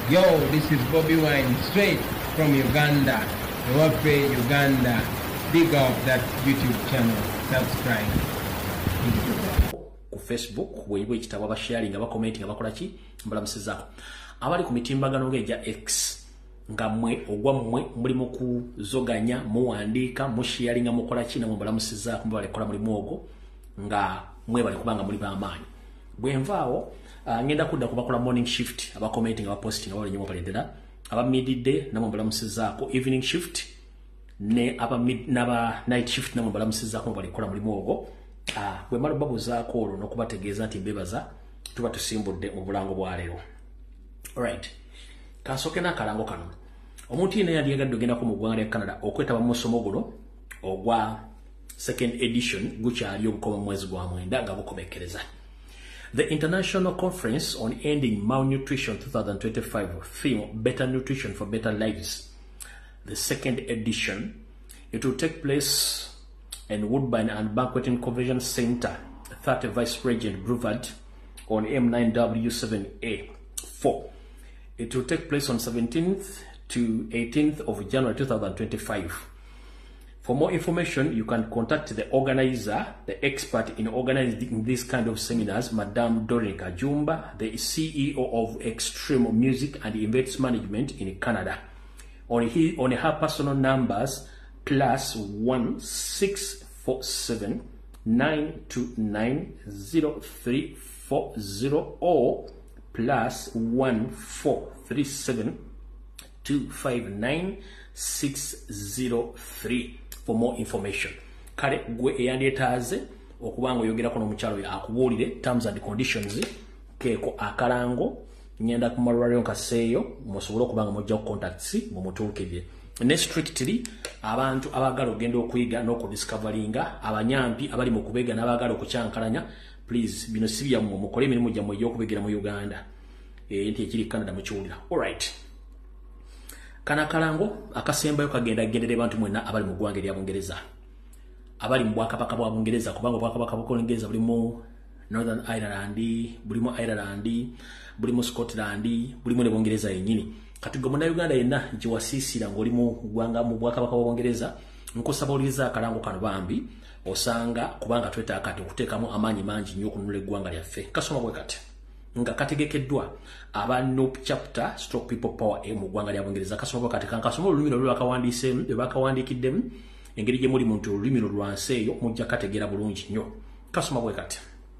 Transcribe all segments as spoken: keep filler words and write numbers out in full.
Yo, this is Bobby Wine, straight from Uganda. Ewape Uganda. Big up that YouTube channel. Subscribe. Ku Facebook weebwe ekitabo abasharing abakommenti abakola ki mbalamusizaako abali ku mitimbagano ng'eja X nga mmwe ogwa mmwe mulimu kuzoganya muwandiika musharinga mukola ki namwe mbalamusizaako mbale kola mulimu ogwo nga mwe bali kubanga muli b'amaanyi bwe nvaawo uh, ngenda kudda kubakola morning shift abakommenti nga baposting abali nnyo balendera aba midday namwe mbalamusizaako evening shift ne aba mid naba night shift namwe mbalamusizaako bali kola mulimu ogwo. Ah, bwe mala babuzaako olwo n'okubategeeza nti mbebaza tuba tusimbudde mu bulango bwa leero. Alright. Kansooke n'akalango kano. Omuntu yenna yali yagadde ogendako mu ggwanga lya Canada okwetaba mu musomo guno ogwa second edition gukyali obukoma mu mwezi gwa mwenda nga bukomekereza. The International Conference on Ending Malnutrition twenty twenty-five theme Better Nutrition for Better Lives. The second edition, it will take place in Woodbine and Banqueting Convention Center, thirty Vice Regent Boulevard on M nine W seven A four. It will take place on seventeenth to eighteenth of January two thousand twenty-five. For more information, you can contact the organizer, the expert in organizing this kind of seminars, Madame Doreen Kajumba, the C E O of Extreme Music and Events Management in Canada. On, his, on her personal numbers, plus one six four seven nine two nine zero three four zero or plus one four three seven two five nine six zero three for more information. Kale gwe eyandetaaze okubanga oyogerako n'omukyalo akubuulire terms and conditions keeko akalango nyenda kumalwaliro nkaseeyo musobole okubanga mujja ku contacts mumutuukirire. Ne strictly abantu abagala ogenda okuyiga n'okudiscoveringa abanyampi abali mu kubega n'abagala okukyankalanya please bino si byammwe mukole emirimu gyammwe egy'okubegera mu Uganda e, nti ekiri Canada mukiwulira. Alright. Kana kalango akasembayo kagenda gendere bantu mwenna abali mu ggwanga lya Bungereza abali mu bwakabaka bwa Bungereza kubanga bwakabaka bwa Bungereza buli mu Northern Ireland buli mu Ireland buli mu Scotland buli mu ne Bungereza yennyini. Kati gwe muna Uganda yenna jiwasiisira ng'oli mu ggwanga mu bwakabaka bwa Bungereza nkusaba oliza akalango kano bambi osanga kubanga twetaaga kati okuteekamu amaanyi mangi nnyo okununula eggwanga lyaffe. Kasoma bwe kati nga kategekeddwa aba Nope chapter stroke people power e mu ggwanga lya Bungereza. Kasoma bwe kati kankasoma olulimi lwe bakawandiiseemu lwe bakawandiikiddemu engeri gye muli muntu olulimi lwansi eyo mujja kategeera bulungi nnyo. Kasoma bwe kati.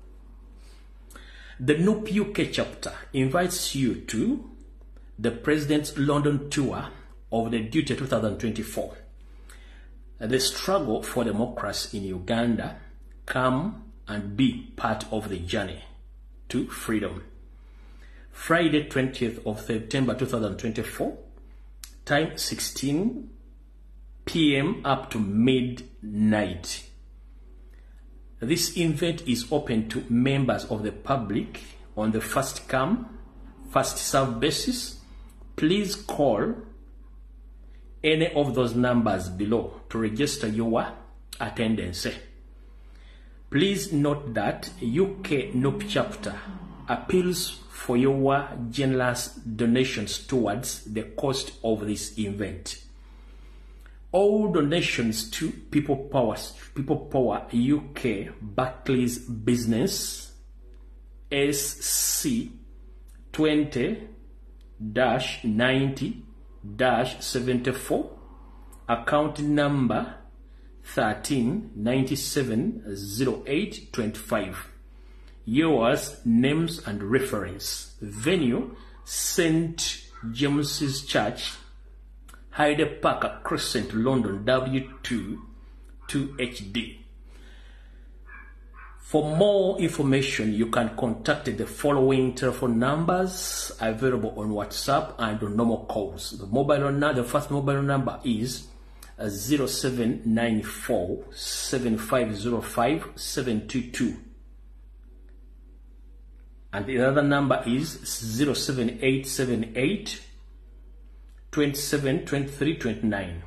The Nope U K chapter invites you to the President's London tour of the Duty twenty twenty-four. The struggle for democracy in Uganda. Come and be part of the journey to freedom. Friday twentieth of September two thousand twenty-four. Time sixteen p m up to midnight. This event is open to members of the public on the first come, first serve basis. Please call any of those numbers below to register your attendance. Please note that U K Nope chapter appeals for your generous donations towards the cost of this event. All donations to People Power, People Power U K Barclays Business S C twenty dash ninety dash seventy-four account number thirteen ninety-seven zero eight twenty-five. Yours, names and reference. Venue Saint James's Church, Hyde Park Crescent, London W two two H D. For more information, you can contact the following telephone numbers available on WhatsApp and on normal calls. The mobile number, the first mobile number is zero seven nine four seven five zero five seven two two, and the other number is zero seven eight seven eight twenty-seven twenty-three twenty-nine.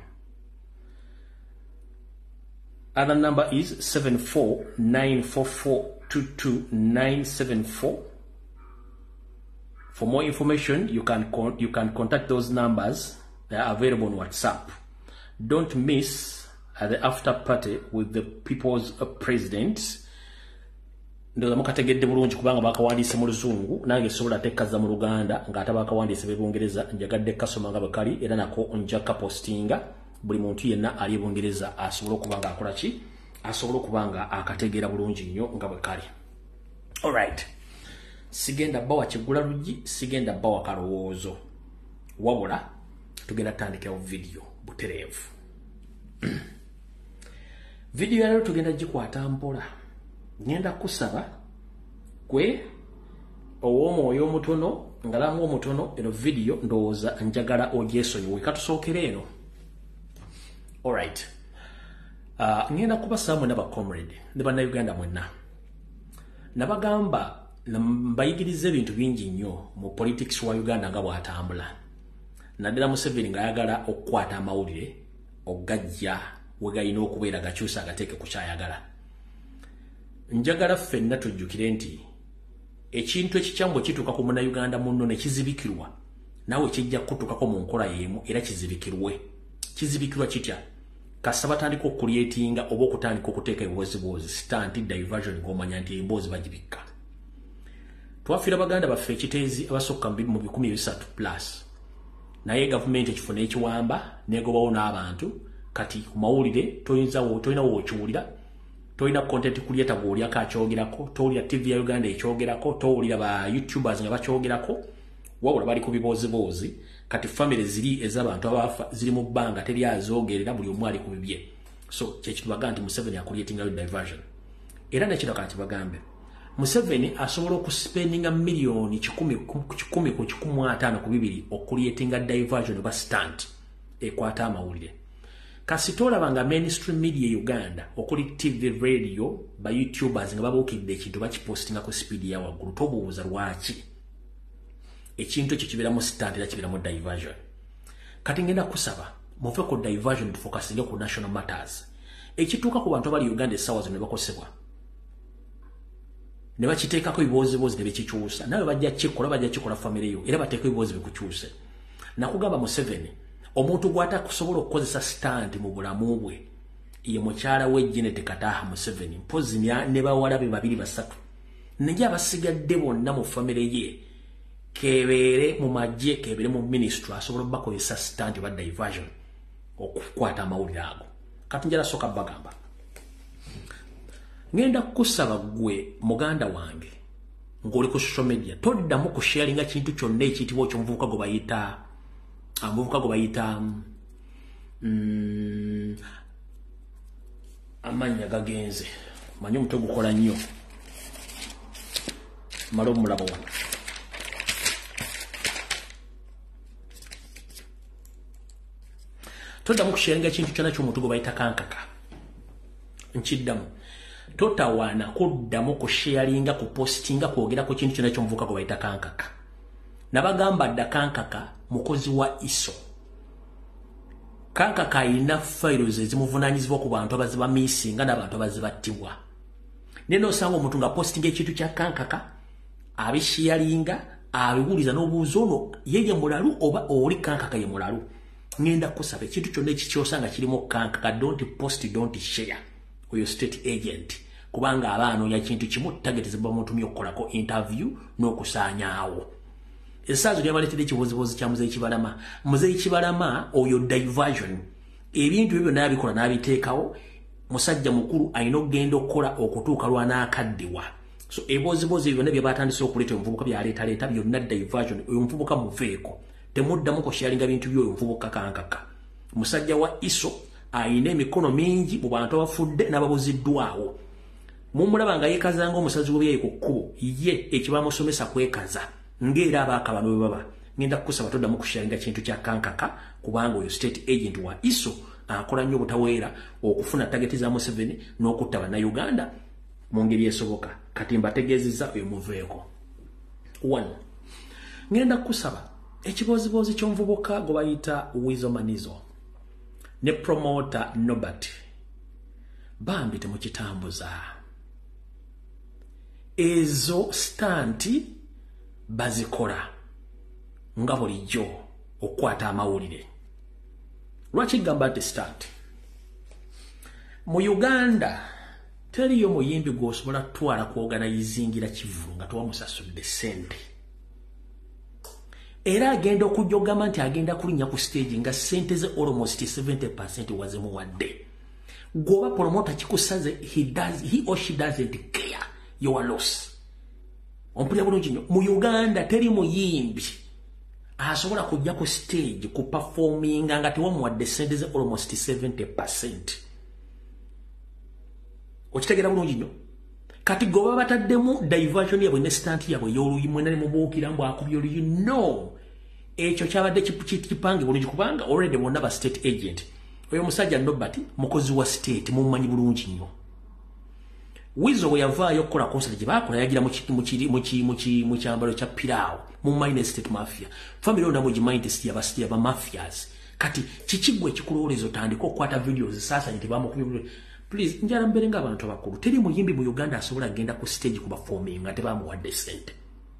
Other number is seven four nine four four two two nine seven four. For more information, you can con you can contact those numbers. They are available on WhatsApp. Don't miss uh, the after party with the people's uh, president. Ndo mukategedde bulungi kubanga bakawandiise mu Luzungu nange sobola tekkaza mu Luganda ng'ate bakawandiise be Bungereza njagadde kasoma nga bakali era nako njaka postinga buli muntu yenna ali Bungereza asobola okubanga akola ki asobola okubanga akategeera bulungi nnyo nga bwe kali. All right. Sigenda bawa kigula lugi, sigenda bawa kalowoozo. Wabula tugenda tandika video buterevu. Video ya leo tugenda gikwata mpola. Ngenda kusaba kwe ow'omwoyo omutono ngalamu omutono eno video ndowooza njagala ogyesonyiwe katusookera eno. All right. Uh, ngenda kubasaba mwena ba comrade ne bannayuganda mwenna. Nabagamba mbayigiriza ebintu bingi nnyo mu politics wa Uganda nga bw'atambula. Naddala Museveni ng'ayagala okukwata amawulire ogajja we galina okubeera gakyusa agateeke ku kyayagala. Njagala ffenna tujjukire nti ekintu ekikyamu kituuka ku munnayuganda munno ne kizibikirwa naawe kijja kutuukako mu nkola y'emu era kizibikirwe. Kizibikirwa kitya? Kasaba batandika okuliyetinga oba okutandika okuteeka ebiwozibwozi stanti diversion ng'omanya nti emboozi bagibikka. Twafiira baganda baffe ekiteezi abasukka mu bikumi bisatu plus. Naye gavumenti ekifuna ekiwamba negobawo n'abantu kati ku mawulire toyinza tolina wookiwulira, tolina content creator gw'olyako akyogerako, towulira T V ya Uganda ekyogerako, towulira ba YouTubers nga bakyogerako, wabula bali ku biboozibozi. Kati family ziri ez'abantu abafa ziri mu bbanga teri azoogerera buli omu ali ku bibye. So kyekitu baga nti Museveni akulyetinga diversion. Era nekino kati bagambe Museveni asobola okuspendinga milioni kikumi kikumi ku kikumi ataano ku bibiri okulyetinga diversion oba stunt ekwata amawulire. Kasitola banga mainstream media Uganda okuli T V, radio, ba YouTubers nga babuukidde ekintu bakipostinga ku speed ya waggulu tobuuza lwaki. Ekintu ekyo kibeera mu stunt era kibeera mu diversion. Kati ngenda kusaba muve ku diversion tufokasinge ku national matters. Ekituuka ku bantu abali Uganda essaawa zino ne bakosebwa. Ne bakiteekako ebiwooziwoozi ne bekikyusa. Nawe bajja kikola bajja kikola family yo era bateeka ebiwoozi bikukyuse. Nakugamba Museveni omuntu gw'atakusobola okukozesa stand mu bulamu bwe ye mukyala we Janet Kataha Museveni mpozi ne bawala be babiri basatu. Naye abasigadde bonna mu family ye kebeere mu magye kebeere mu ministry asobola bakozesa stand ba diversion okukwata amawulire ago. Kati njala soka bagamba ngenda kusaba gwe muganda wange ng'oli ku social media toddamu ku sharinga kintu kyonna ekiyitibwa ky'omuvubuka gwe bayita amuvubuka gwe bayita mm, amanya gagenze manyi omutwe gukola nnyo mala omulabo wano. Toddamu ku sharinga kintu kyonna ky'omuntu gwe bayita kankaka. Nkiddamu totawana kuddamu ku sharinga ku postinga kwogera ku kintu kyonna ky'omuvubuka gwe bayita kankaka. Nabagamba dda kankaka mukozi wa iso. Kankaka alina files ezimuvunaanyizibwa ku bantu abaziba misinga n'abantu abazibattibwa. Neno osanga omuntu nga postinga ekintu kya kankaka abisharinga abiwuliza n'obuuza ono yeye mulalu oba oli kankaka ye mulalu. Ngenda kusaba ekintu kyonna ekikyosanga kirimu kankaka don't post don't share oyo state agent kubanga abaanoonya kintu kimu tagetezebwa muntu myokolako interview n'okusaanyaawo. Esaazo lyabaleetera ekibozibozi kya Muzeeyi Kibalama. Muzeeyi Kibalama oyo diversion ebintu ebyo n'abikola n'abiteekawo musajja mukulu alina okugenda okukola okutuuka lw'anaakaddiwa. So ebibozibozi byonna bye batandise okuleeta omuvubuka byaleetaleeta byonna diversion oyo omuvubuka muveeko temuddamu kusharinga bintu by'oyo omuvubuka kankaka. Musajja wa iso alina emikono mingi mu bantu abafudde n'ababuziddwawo. Mumulaba nga yeekazanga omusazi w'ebyayi ku kkubo ye ekibamusomesa kwekaza ng'era abaakaba bwe baba. Ngenda kukusaba toddamu kusharinga kintu kya kankaka kubanga oyo state agent wa iso akola nnyo obutaweera okufuna tageti za Museveni n'okutta bannayuganda mu ngeri esoboka. Kati mbategeezezza oyo muveeko. One, ngenda kukusaba ekibozibozi ky'omuvubuka gwe bayita Wizo Manizo ne promoter Nobert bambi temukitambuza. Ezo stanti bazikola nga bulijjo okukwata amawulire. Lwaki gamba nti start? Mu Uganda teriyo muyimbi gw'osobola kutwala kuorganizingira Kivulu nga tewamusasudde ssente. Era agenda okujogama nti agenda kulinnya ku stage nga ssente ze almost seventy percent wazimuwadde. Gwoba promoter kikusaze, he does he or she doesn't care your loss. Ompulira bulungi nnyo. Mu Uganda teri muyimbi asobola kujja ku stage ku performinga nga tewamuwadde ssente ze almost seventy percent. Okitegera bulungi nnyo. Kati goba bataddemu diversion yabwe ne stunt yabwe y'oluyimwe nali mubuukira mbu akubye oluyi. No, ekyo kyabadde kipange bulungi kubanga already bonna ba state agent. Oyo musajja Nobert mukozi wa state mummanyi bulungi nnyo. Wizo bwe yavaayo okukola concert gye baakola yagira mu kyambalo kya Pirao mummanyi ne state mafia. Family yo nabo gimanyi nti si abasiti aba mafias. Kati kikigwe kikulowoleza otandika okukwata videos sasa nti bamukubye. Please, njala mbere nga abantu abakulu. Teri muyimbi mu Uganda asobola agenda ku stage kuba forming nga tebamuwadde ssente.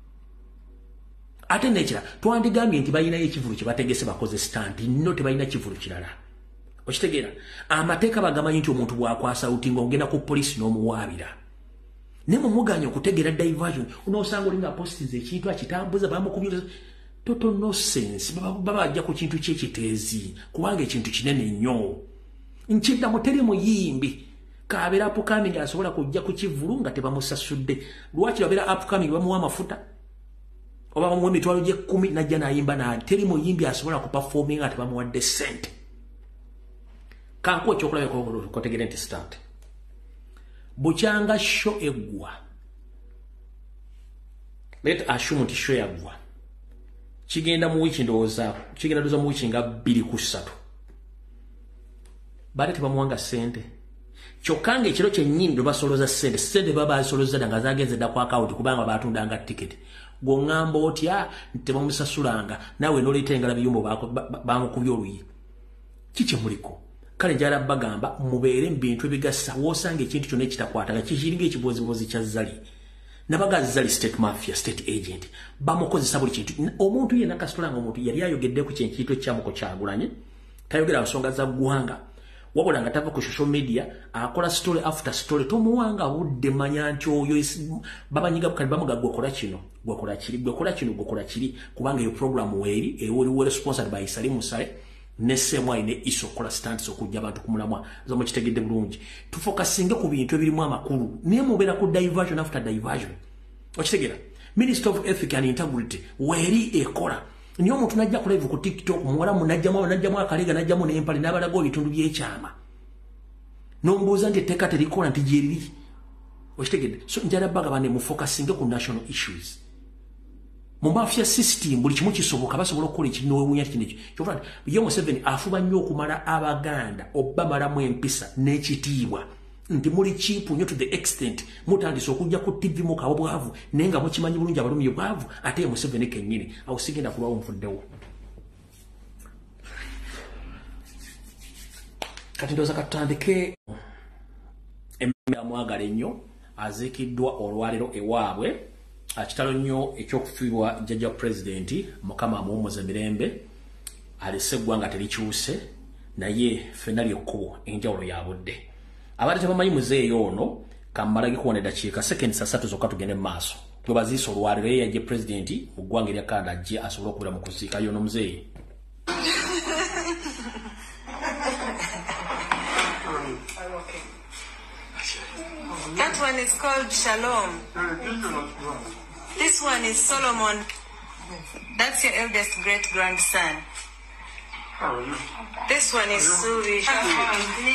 Ate nekira twandigambye nti balinayo ekivulu kye bategese bakoze stunt, no tebalina kivulu kirala. Okitegeera? Amateeka bagamanyi nti omuntu bw'akwasa utingo ogenda ku police n'omuwaabira. Ne mu muganya okutegeera diversion, unoosanga olinga postize ekintu akitambuza bamukubiriza. Total nonsense. Baba ajja ku kintu ky'ekiteezi kubanga ekintu kinene nnyo. Nchida muteri muyimbi kabera upcoming asobola kujja ku Kivulu nga tebamusasudde. Lwaki babera upcoming bamuwa amafuta oba bamuwa emitwalo gye kumi najja nayimba na teri muyimbi asobola ku performing nga tebamuwadde ssente. Kanko chokola ko kotegere nti start. Buchanga show egwa. Let assume nti show yagwa. Kigenda mu wiki ndowooza kigenda doza mu wiki nga bbiri ku ssatu. Bade tebamuwanga ssente. Kyokanga ekiro kyennyini bwe basoloza ssente, ssente baba basoloza nga zagenze dda ku account kubanga batundanga ticket. Gw'oŋŋamba otya tebamusasulanga nawe n'oleeta engala biyumbo bamukubye oluyi. Kiki muliko? Kale njala bagamba mubeere mu bintu ebigasa woosanga ekintu kyonna ekitakwataga kikiringa ekibozibozi kya Zali. Nabagazi Zali state mafia, state agent. Bamukozesa buli kintu. Omuntu yenna kasitula nga omuntu yali ayogedde ku kintu ekyamuko kyagulanye. Tayogera nsonga za ggwanga. Wabula nga tava ku social media akola story after story tomuwanga budde manya nti oyo babanyiga kali bamuga gwokola kino gwokola kiri gwokola kino gwokola kiri kubanga iyo program weeri ewoli were sponsored by Salim Musale ne semwa ine iso kola stunts okujja abantu kumulamwa zo mu kitegedde bulungi tufokasinge ku bintu ebirimu amakulu ne mubera ku diversion after diversion okitegera Minister of Ethics and Integrity weeri ekola niyo omuntu najja ku live ku TikTok muwala munajjamu najjamu akalega najjamu n'empale n'abalago ebitundu by'ekyama nombuuza nti etteeka terikola nti gyeriri okitegedde so njala baga bane mu focusinge ku national issues mu mafia system buli kimu kisoboka basobola okukola ekintu n'owewuunya kino ekyo kyokula yo Museveni afuba nnyo okumala Abaganda obamalamu empisa n'ekitiibwa nti muli cheap nnyo to the extent mutandise okujja ku T V mu kawo bwavu naye nga mukimanyi bulungi abalumye bwavu ate Museveni kennyini awo sigenda kulwawo nfuddewo. Kati ndowooza katutandike emmera mwagala ennyo aziikiddwa olwaliro ewaabwe kitalo nnyo ekyokufiirwa jjajja pulezidenti Mukama amuwummuze mirembe alese eggwanga terikyuse naye ffenna lyekkubo enjawulo ya budde. Abali tebamanyi muzeeyo ono kammalagi kuwona eddakiika sekendi ssatu zokka tugende mu maaso twebaziisa olwaliro ye yajje pulezidenti mu ggwanga erya Canada ajje asobole okubeera mu kuziika yono muzeeyi. That one is called Shalom. This one is Solomon. That's your eldest great grandson. How are you? This one is Suri. How are you?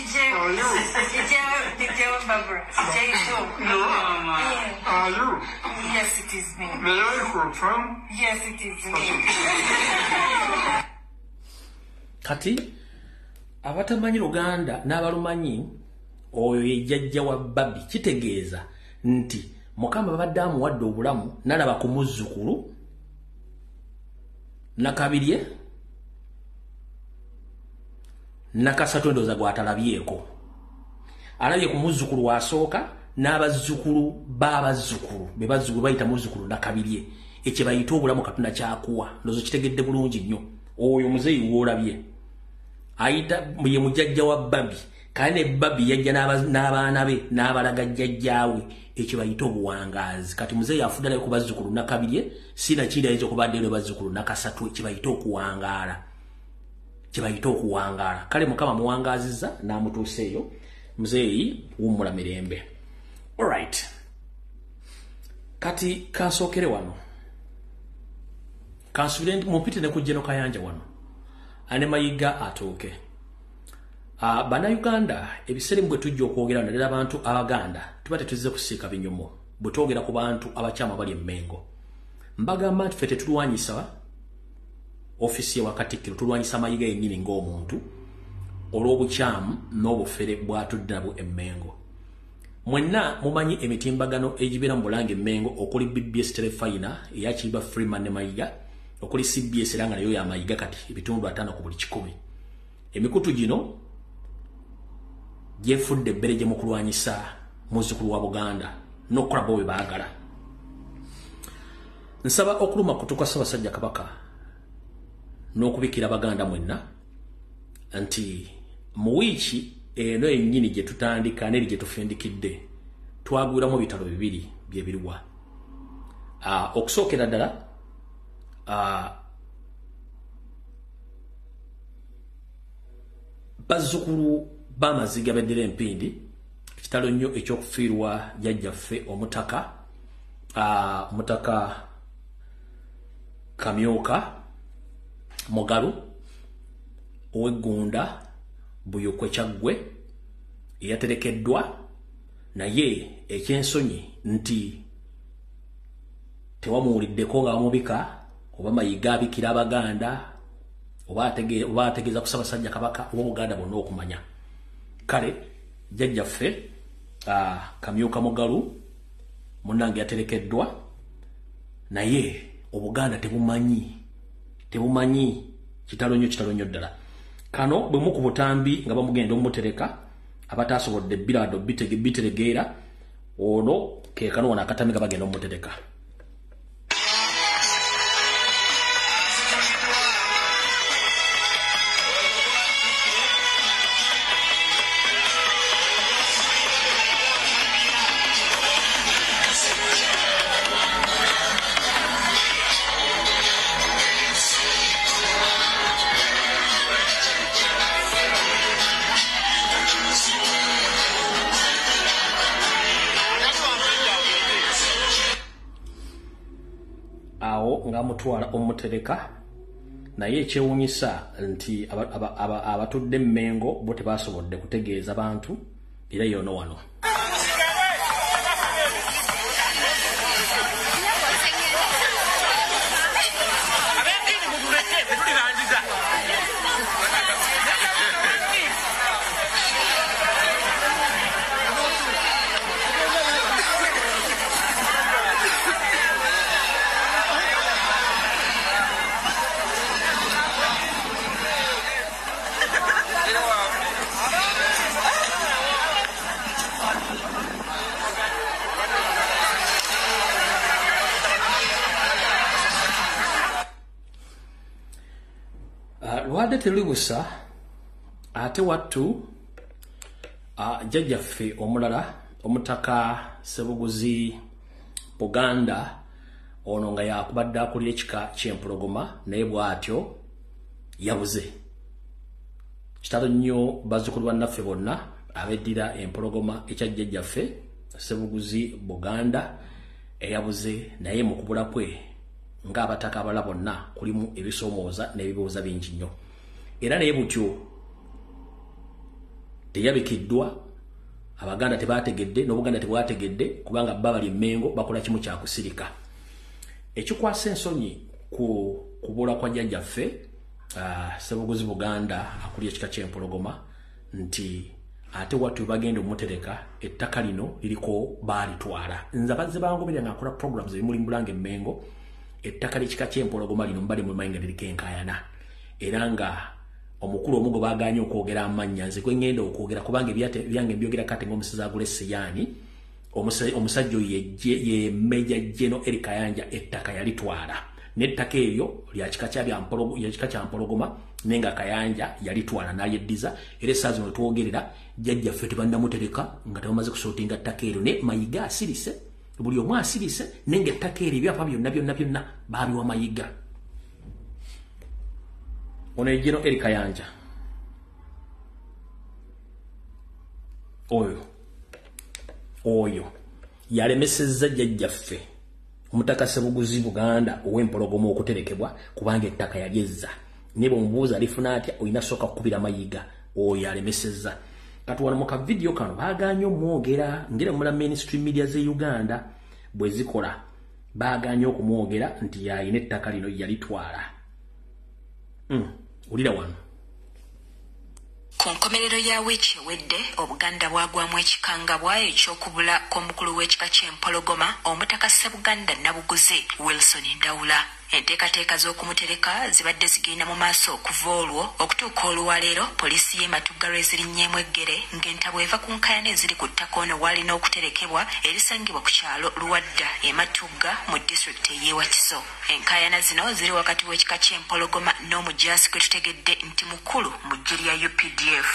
Barbara. No, are you? Yes, it is me. May I confirm? Yes, it is me. Kati abatamanyi Luganda n'abalumanyi oyo ye jjajja wa Babi kitegeeza nti Mukama babadde amuwadde obulamu nalaba ku muzzukulu nakabirye nakasatu endowooza gwatalabyeko alabye ku muzzukulu wasooka n'abazzukulu b'abazzukulu be bazzukulu bayita muzzukulu nakabirye ekye bayita obulamu Katonda kyakuwa ndozo kitegedde bulungi nnyo oyo muzeeyi woolabye ayita ye mujjajja wa babi kane babi yajja n'abaana be n'abalaga jjajjaawe ekyo bayita obuwangazi kati muzeeyi afudde naye ku bazzukulu nakabirye sina kindi ayinza okubadde ne bazzukulu nakasatu ekyo bayita okuwangaala kye bayita okuwangaala kale Mukama muwangazizza n'amutuuseeyo muzeeyi wummula mirembe. Alright, kati kansookere wano kansubire mumpite ne ku General Kayanja wano ane Mayiga atooke. Uh, Bannayuganda ebiseera bwe tujja okwogera naddala abantu Abaganda tuba tetuzze kusiika binyumo bwe twogera ku bantu abakyama bali emmengo mbagamba nti ffe tetulwanyisa ofisi wa Katikkiro tulwanyisa Mayiga yennyini ng'omuntu olw'obukyamu n'obufere bw'atudde nabwo emmengo. Mwenna mumanyi emitimbagano egibeera mu Bulange emmengo okuli B B S Telefina eyakiiba Freeman ne Mayiga okuli C B S era nga nayo ya Mayiga kati ebitundu ataano ku buli kikumi. Emikutu gino gyefudde ebbere gye mu kulwanyisa muzzukulu wa Buganda n'okukola bo bwe baagala. Nsaba okuluma kutuka Ssaabasajja Kabaka n'okubikira Abaganda mwenna nti mu wiiki eno yennyini gye tutandika n'eri gye tufindikidde twagwiramu bitalo bibiri bye biruwa. Uh, okusookera ddala uh, bazzukulu b'amaziga beddera empindi ekitalo nnyo ekyokufiirwa jjajjaffe omutaka uh, omutaka Kamyoka Mugalu ow'eggunda Buyokwe Kyaggwe eyaterekeddwa naye ekyensonyi nti tewamuwuliddeko nga bamubika oba Mayiga abikira Abaganda oba ategeeza ku Ssaabasajja Kabaka oba Buganda bonna okumanya. Kale jjajjaffe uh, Kamyoka Mugalu munnange yaterekeddwa naye Obuganda tebumanyi tebumanyi kitalo nnyo kitalo nnyo ddala. Kano bwe mu ku butambi nga bamugenda omutereka abatasobodde birado bitege biteregeera ono ke kano wana akatami nga bagenda omutereka. Nga mutwala omutereka naye ekyewuunyisa nti abatudde emmengo bo tebasobodde kutegeeza bantu era yono wano. Lwadde terubusa ate wattu uh, jjajjaffe omulala omutaka Ssebuguzi Buganda ono nga yakubadde akulira ekika ky'empologoma naye bw'atyo yabuze. Kitalo nnyo bazzukulu bannaffe bonna abeddira empologoma ekya jjajjaffe Ssebuguzi Buganda eyabuze naye mu kubula kwe ng'abataka abalala bonna kulimu ebisoomooza n'ebibuuza bingi nnyo. Era naye butyo teyabikiddwa Abaganda tebaategedde n'Obuganda tebwategedde kubanga bba bali emmengo bakola kimu kya kusirika. Ekikwasa ensonyi ku kubula kwa jjajjaffe uh, Ssebuguzi Buganda akulira ekika ky'empologoma nti ate wattu bagenda omutereka ettaka lino liriko baalitwala. Nze bazze bangobera nga akola programs ebimuli mu Bulange emmengo ettaka ly'ekika ky'empologoma lino mbali mu mayinga liriko enkaayana era nga omukulu omugo baganye okwogera amannya nze kwe ngenda okwogera kubanga byange byogera kati ng'omusiza agula esseyani omusajja ye Major General Eric Kayanja ettaka yalitwala n'ettaka eryo lyakika kya byampologo yakika kya mpologoma nenga Kayanja yalitwala nayeddiza era essaazi no twogerera jjajja ffe tebannamutereka nga tebamaze kusootinga ettaka eryo ne Mayiga asirise buli omu asirise nenga ettaka eryo ebyapa byonna byonna byonna baabiwa Mayiga. Ono ye General Eric Kayanja oyo oyo yalemesezza jjajjaffe Omutaka Ssebuguzi Buganda ow'empologoma okuterekebwa kubanga ettaka yalyezza ne bw'omubuuza alifuna atya olina sooka kukubira Mayiga oyo yalemesezza. Kati wano mu kavidiyo kano baaganye omwogera ngera mula mainstream media ze Uganda bwe zikola baaganye okumwogera nti yayina ettaka lino yalitwala. Mm, ulira wano. Ku nkomerero ya wiiki ewedde Obuganda bwagwamu ekikangabwa eky'okubula kw'omukulu w'ekika ky'empologoma Omutaka Ssebuganda Nabuguzi Wilson Ndawula. Enteekateeka z'okumutereka zibadde zigenda mu maaso okuva olwo okutuuka olwaleero poliisi y'e Matugga lw'ezirinnyeemu eggere ng'entabo eva ku nkaayana eziri ku ttaka ono waalina okuterekebwa erisangibwa ku kyalo Luwadda e Matugga mu disitulikiti y'e Wakiso. Enkaayana zino ziri wakati w'ekika ky'empologoma n'omujaasi gwe tutegedde nti mukulu mu ggye lya U P D F.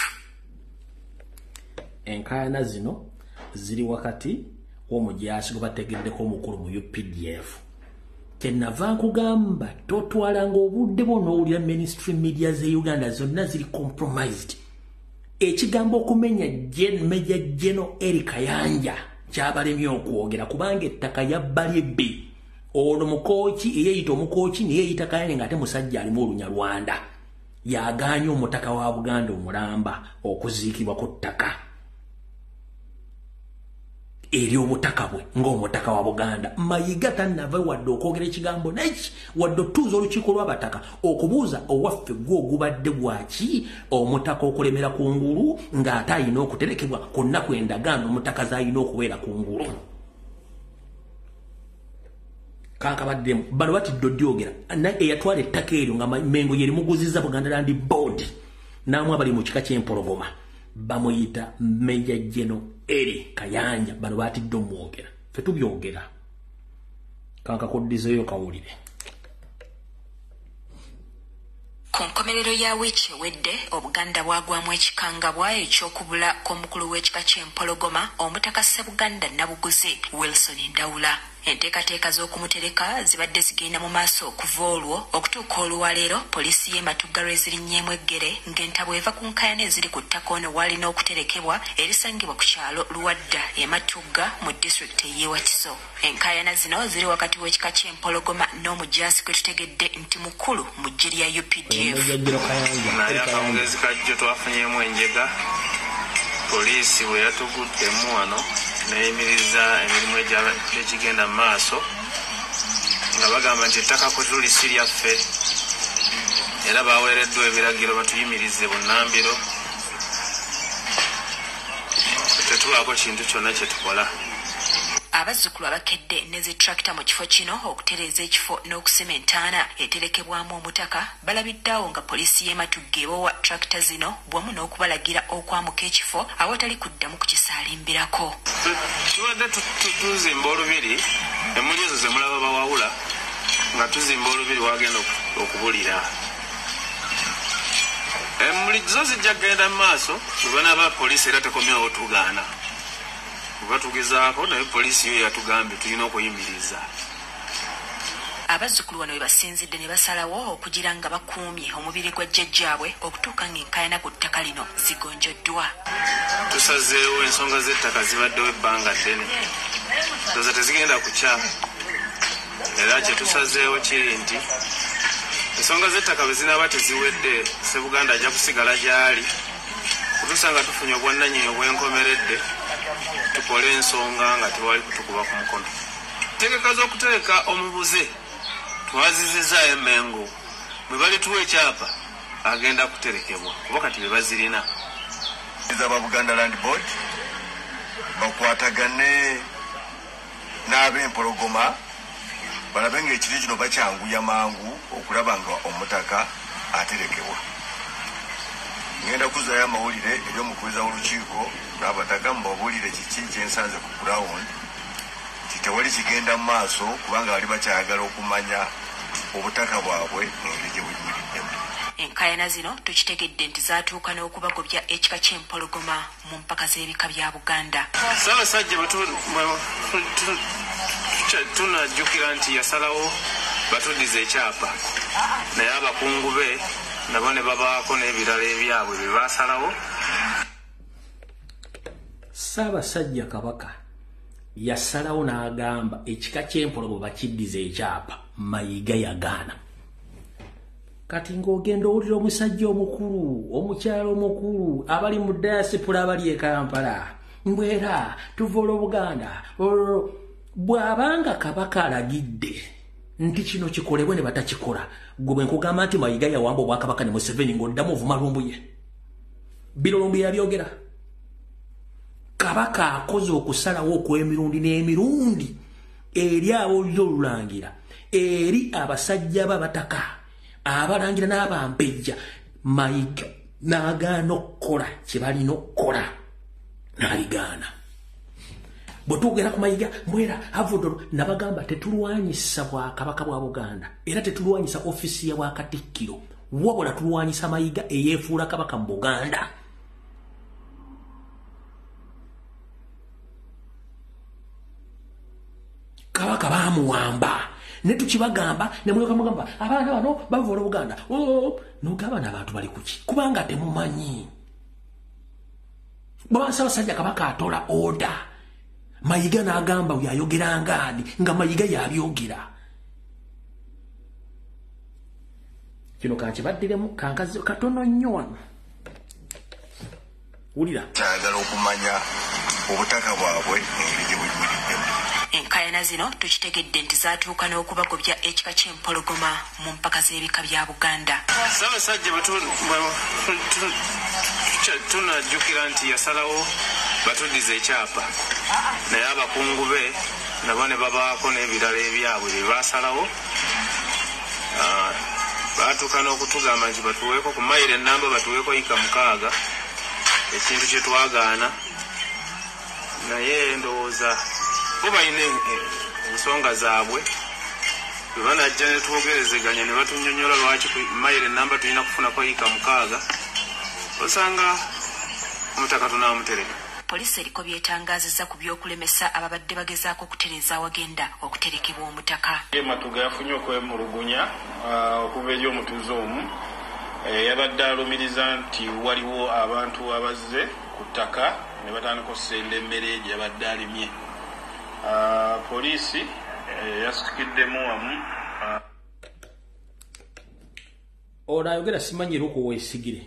Enkaayana zino ziri wakati w'omujaasi gwe bategeddeko omukulu mu U P D F. Tenava nkugamba totwalanga obudde bw'onoowulira mainstream media ze Uganda zonna ziri compromised. Ekigambo okumenya Major General Eric Kayanja kyabalemye okwogera kubanga ettaka yabbalye bbe. Ono mukooki eyeeyita omukooki neyeeyita Kayanja ng'ate musajja alimu olunyalwanda. Yagaanye omutaka wa Buganda omulamba okuziikibwa ku ttaka eri obutaka bwe ng'omutaka wa Buganda. Mayiga tannava wadde okwogera ekigambo neki wadde otuuza olukiiko lw'abataka okubuuza owaffe gwe ogubadde bwaki omutaka okulemera ku ngulu ng'ate alina okuterekebwa ku nnaku endagaano omutaka z'alina okubeera ku ngulu. Kankabaddemu bano batidde odyogera eyatwala ettaka eryo nga Mengo yerimuguzizza Buganda Land Board n'amu abali mu kika ky'empologoma bamuyita Major General Eric Kayanja bano batidde omwogera ffe tubyogera kankakoddizeeyo kawulire. Ku nkomerero ya wiiki ewedde Obuganda bwagwamu ekikangabwa eky'okubula kw'omukulu w'ekika ky'empologoma Omutaka Ssebuganda Nabuguzi Wilson Ndawula. Enteekateeka z'okumutereka zibadde zigenda mu maaso okuva olwo okutuuka olwaleero poliisi y'e Matugga lw'ezirinnyeemu eggere ng'entabo eva ku nkaayana eziri ku ttaka ono waalina okuterekebwa erisangibwa ku kyalo Luwadda e Matugga mu disitulikiti y'e Wakiso. Enkaayana zino ziri wakati w'ekika ky'empologoma n'omujaasi gwe tutegedde nti mukulu mu ggye lya U P D F. Naye akawungezi kajjo twafunyeemu enjega poliisi bwe yatuguddemu wano neyimiriza emirimu egyekigenda mu maaso nga bagamba nti ettaka kwe tuli si lyaffe era baweereddwa ebiragiro batuyimirize bunnambiro tetulaako kintu kyonna kye tukola. Abazzukulu abakedde ne zitrakita mu kifo kino okutereeza ekifo n'okusima entaana eterekebwamu omutaka balabiddeawo nga poliisi y'e Matugga ebawa trakita zino bwamu n'okubalagira okwamuka ekifo awatali kuddamu kukisaalimbirako. Tubadde tuzimba olubiri emmuli ezo ze mulaba bawawula nga tuzimba olubiri wagenda okubulira. Emmuli zo zijja kgenda mu maaso bwe banaaba poliisi era tekomyawo tugaana. Batugezaako naye poliisi yo yatugambye tulina okuyimiriza. Abazzukulu wano we basinzidde ne basalawo okugira nga bakuumye omubiri gwa jjajjaabwe okutuuka ng'enkaayana ku ttaka lino zigonjoddwa. Tusazeewo ensonga z'ettaka zibaddewo ebbanga ddene ndoza tezigenda kukya era kye tusazeewo kiri nti ensonga z'ettaka bwe zinaaba teziwedde Ssebuganda ajja kusigala gy'ali kutuusa nga tufunye obwannannyini obwenkomeredde tukole ensonga nga tewali kutukuba ku mukono. Entegeka z'okutereka omubuze twazizizaayo Mengo bwe balituwa ekyapa agenda kuterekebwa kuba kati be bazirina. Aba Buganda Land Board bakwatagane n'ab'empologoma balabe ng'ekiri kino bakyanguya mangu okulaba nga omutaka aterekebwa. ngenda kuzayo amawulire eri omukubiza w'olukiiko n'abataka mbabuulire kiki kyensanze ku ground nti tewali kigenda mu maaso kubanga bali bakyayagala okumanya obutaka bwabwe engeri gye buyimiriddemu. Enkayana zino tukitegedde nti zaatuuka n'okubagobya ekika ky'empologoma mu mpaka z'ebika bya Buganda. Ssaabasajja tunajjukira nti yasalawo batuddiza ekyapa naye abakungu be nabo ne babaako n'ebirala ebyabwe bye baasalawo. Ssaabasajja Kabaka yasalawo n'agamba ekika ky'empologoma bakiddiza ekyapa, Mayiga yagaana. Kati ng'ogenda owulira omusajja omukulu, omukyalo omukulu abali mu diaspora abali e Kampala, mbwera tuvoola Obuganda. Bw'abanga Kabaka alagidde nti kino kikolebwe ne batakikola, gwe bwe nkugamba nti Mayiga yawamba Obwakabaka ne Museveni ng'oddamu ovuma Lumbuye. Biro Lumbuye yabyogera. Kabaka akoze okusalawo okw'emirundi n'emirundi eri ab'olulyo olulangira, eri abasajja b'abataka, abalangira n'abampejja. Mayiga n'agaana okukola kye balina okukola, n'aligaana. Bwe tuwogera ku Mayiga mbwera avudolo nabagamba tetulwanyisa Bwakabaka bwa Buganda era tetulwanyisa ofisi ya Bwakatikkiro, wabula tulwanyisa Mayiga eyeefuula Kabaka mu Buganda. Kabaka baamuwamba ne tukibagamba ne mulyoka mugamba abaana bano bavoola Buganda. Nogamba n'abantu bali kuki kubanga temumanyi. Bw'Ssaabasajja Kabaka atola oda, Mayiga n'agamba yayogera ngaadi nga Mayiga yabyogera. Kino kankibaddiremu kankazi katono nnyo wano. Wulira. Kyayagala okumanya obutaka bwabwe engeri gye buyimiriddemu. Enkayana zino tukitegedde nti zaatuuka n'okubagobya ekika ky'empologoma mu mpaka z'ebika bya Buganda. Ssaabasajja tunajjukira nti yasalawo batuddiza ekyapa naye abakungu be nabo ne babaako n'ebirala ebyabwe bye baasalawo. Baatuuka n'okutugamba nti batuweeko ku mayiro ennamba batuweeko yika mukaaga, ekintu kye twagaana, naye ndowooza bo balina ensonga zaabwe. Bwe banajja ne twogerezeganya ne batunnyonnyola lwaki mayiro ennamba tulina kufunako yika mukaaga, osanga omutaka tunaamutereka. Poliisi eriko byetangazizza ku by'okulemesa ababadde bagezaako okutereeza awagenda okuterekebwa omutaka. Matuga yafunye okwemulugunya okuva eri omutuuze omu yabadde alumiriza nti waliwo abantu abazze ku ttaka ne batandika okusenda emmere gye yabadde alimye. Poliisi yasitukiddemu wamu. Ono ayogera simanyi Luuku Oweesigire.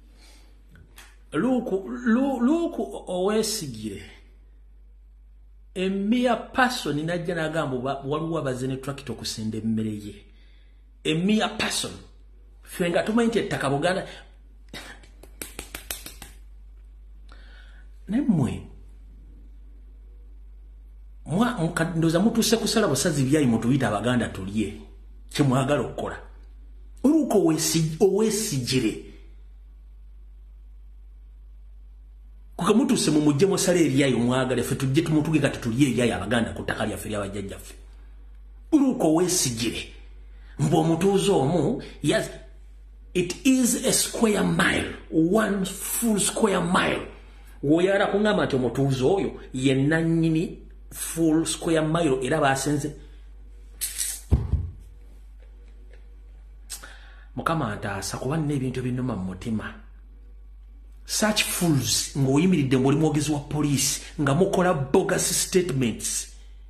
Luuku Luuku Oweesigire Emia Person najja n'agamba waliwo abazze ne tractor okusenda emmere ye. Emia Person ffe nga tumanyi nti ettaka Buganda. Nemmwe ndoza mutuuse kusala busazi byayi mutuyita Abaganda tulye kye mwagala okukola. Luuku Oweesigire kuka mutuse mu mujje musale ebyayo mwagala ffe tujje tumutuge kati tulye ebyayo Abaganda ku ttaka lyaffe ly'abajjajjaffe. Luuku Oweesigire mbu omutuuze omu, yes, it is a square mile, one full square mile. Woyala kungamba nti omutuuze oyo ye nannyini full square mile era baasenze. Mukama ntaasa kuba nina ebintu ebinuma mu mutima. Such fools ng'oyimiridde ng'oli mwogezi wa poliisi nga mukola bogus statements.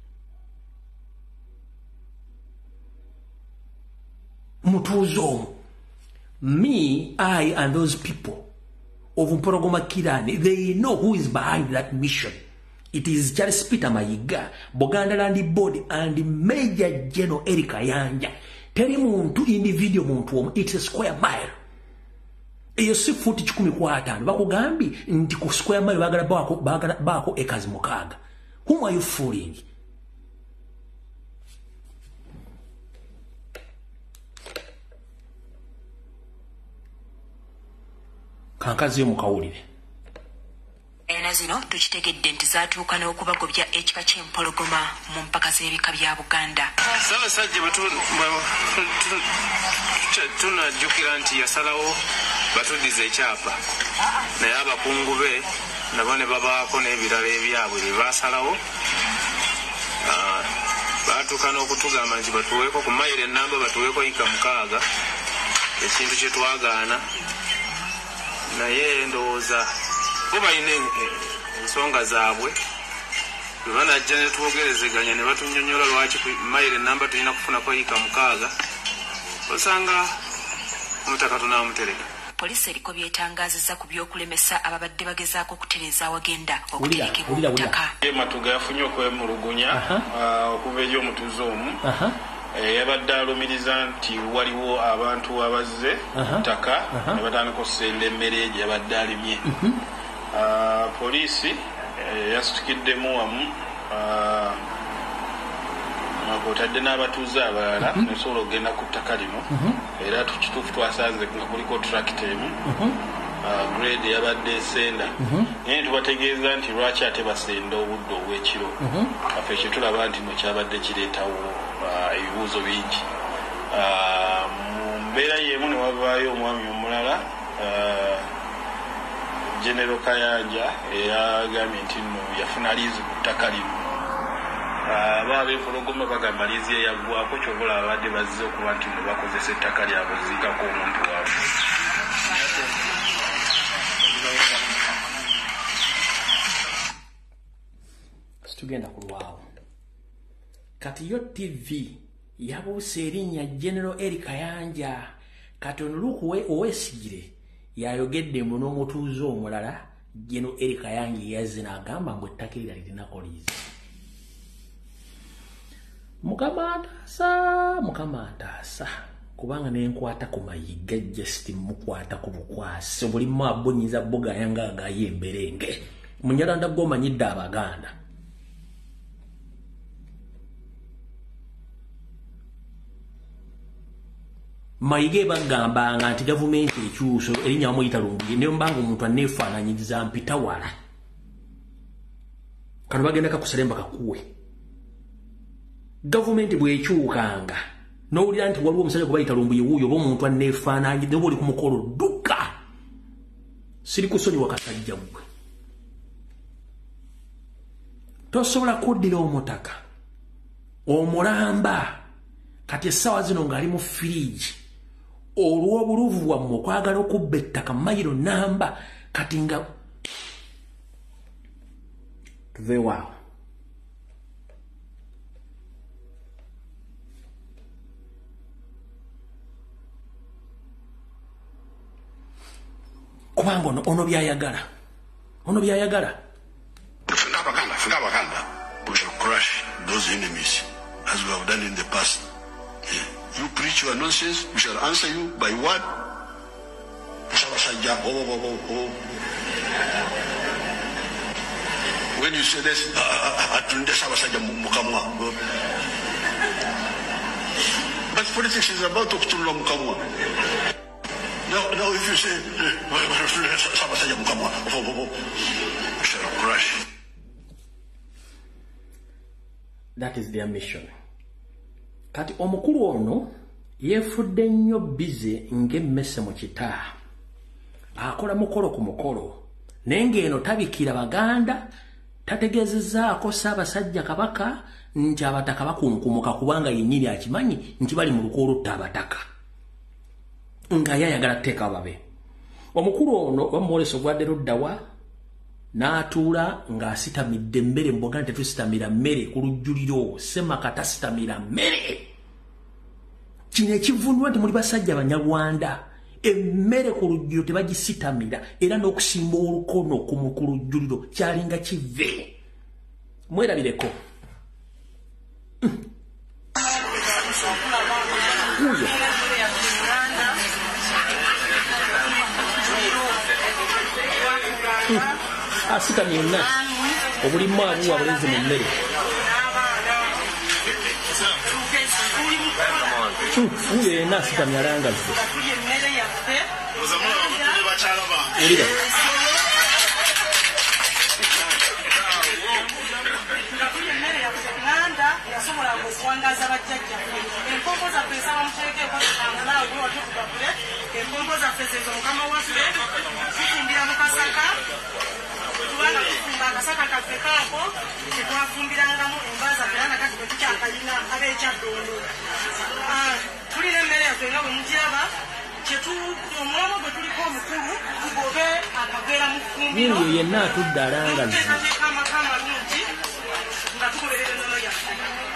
Mutuuze omu. Me, I and those people of Mpologoma Kirani, they know who is behind that mission. It is Charles Peter Mayiga, Buganda Land Board, and Major General Eric Ayanja. Teri muntu individual muntu omu, it's a square mile. Eyo si futi kikumi ku ataano bakugambi nti ku square mile bagala baako bagala baako ekazi mukaaga. Whom are you fooling? kankazi yo mukawulire ena zino tukitegedde nti zaatuuka n'okubagobya ekika ky'empologoma mu mpaka z'ebika bya Buganda. Ssaabasajja tunajjukira nti yasalawo batuddiza ekyapa naye abakungu be nabo ne babaako n'ebirala ebyabwe bye baasalawo baatuuka n'okutugamba nti batuweeko ku mayiro ennamba batuweeko yika mukaaga ekintu kye twagaana naye ndowooza bo balina ensonga zaabwe bwe banajja ne twogerezeganya ne batunnyonnyola lwaki ku mayiro ennamba tulina kufunako yika mukaaga osanga omutaka tunaamutereka. Poliisi eriko byetangazizza ku by'okulemesa ababadde bagezaako okutereeza awagenda okuterekebwa omutaka. Matuga yafunye okwemulugunya okuva eri omutuuze omu yabadde alumiriza nti waliwo abantu abazze ttaka ne batandika okusenda emmere gye yabadde alimye. Poliisi yasitukiddemu wamu kwotadde n'abatuuze abalala nesobola okugenda ku ttaka lino era tukituufu twasanze nga kuliko tractor emu grade yabadde esenda naye tubategeeza nti lwaki ate basenda obudde obw'ekiro afe ekyo tulaba nti no kyabadde kireetawo ebibuuzo bingi. Mu mbeera y'emu ne wavaayo omwami omulala General Kayanja eyagambye nti no yafuna liizi ku ttaka lino. Baba empologoma bagamba liizi eyaggwako kyobula abadde bazze okuba nti no bakozesa ettaka lyabwe ziikako omuntu waabwe. Situgenda ku lwawo kati yo T V yabuuse erinnya General Eric Kayanja kati ono lukuwe owesigire yayogedde mu n'omutuuze omulala General Eric Kayanja yazze n'agamba mbu ettaka eryo lirinako liizi. Mukama ntaasa Mukama ntaasa kubanga nenkwata ku mayiga just mukwata ku bukwasi buli mabbo nyiza boga yanga agaye emberenge munyalanda gomanyidde Abaganda. Maige bagambanga nti gavumenti ekyuso erinnya wamuyita Lumbuye ne mbanga omuntu aneefaananyiriza mpita wala kano bagenda kakuseremba kakuwe gavumenti bwekyukanga n'owulira nti waliwo omusajja kubayita Lumbuye wuuyo oba omuntu aneefaananyiriza oba oli ku mukolo dduka siri kusonyiwa kasajja gwe tosobola kuddira omutaka omulamba kati essaawa zino ng'ali mu firiigi olw'obuluvu bwammwe okwagala okubba ettaka mayiro namba kati nga tuveewaawo. Kubanga ono ono byayagala ono byayagala Fenga Abaganda, Fenga Abaganda, we shall crush those enemies as we have done in the past. Yeah. You preach your nonsense, we shall answer you by what? When you say this, but politics is about to kill Mukamwa. Now, now if you say, we shall crush. That is their mission. Kati omukulu ono yefudde nnyo bize ng'emmese mu kita. Akola mukolo ku mukolo. Naye ng'eno tabikira Baganda, tategeezezzaako Ssaabasajja Kabaka nti abataka bakunkumuka kubanga yennyini akimanyi nti bali mu luko olutta abataka. Nga yayagala kuteeka babe. Omukulu ono bamwolesa obwadde luddawa n'atuula ng'asitamidde emmere mu Buganda tetusitamira mmere ku lujjuliro Ssemaka tasitamira mmere. Kino ekivunwa nti muli basajja Banyarwanda emmere ku lujjuliro tebagisitamira era n'okusimba olukono ku lujjuliro kyalinga kive. Mwerabireko. Uyo. Asitamye yonna obulimu abuwa abalenzi mu mmere. Uyo yenna asitamye alangazze. Ulira. yasobola okuwangaza bajjajja empompo zaffe esaba muteekeeko tutambulawo gwe watukugabule empompo zaffe zezo mukama waffe tufumbira mu kasaka kubanga tufumba akasaka kaffe kaako tetwafumbirangamu enva zaffe era nakati bwe tukyakalina ab'ekyaddondo tulina emmere yaffe nga bwe mugiraba omulamo gwe tuliko omukulu tugobe akaveera mu ffumbiro oyo yenna atudde alangazi tuteekateeka amaka amalungi nga tugoberera ennono yaffe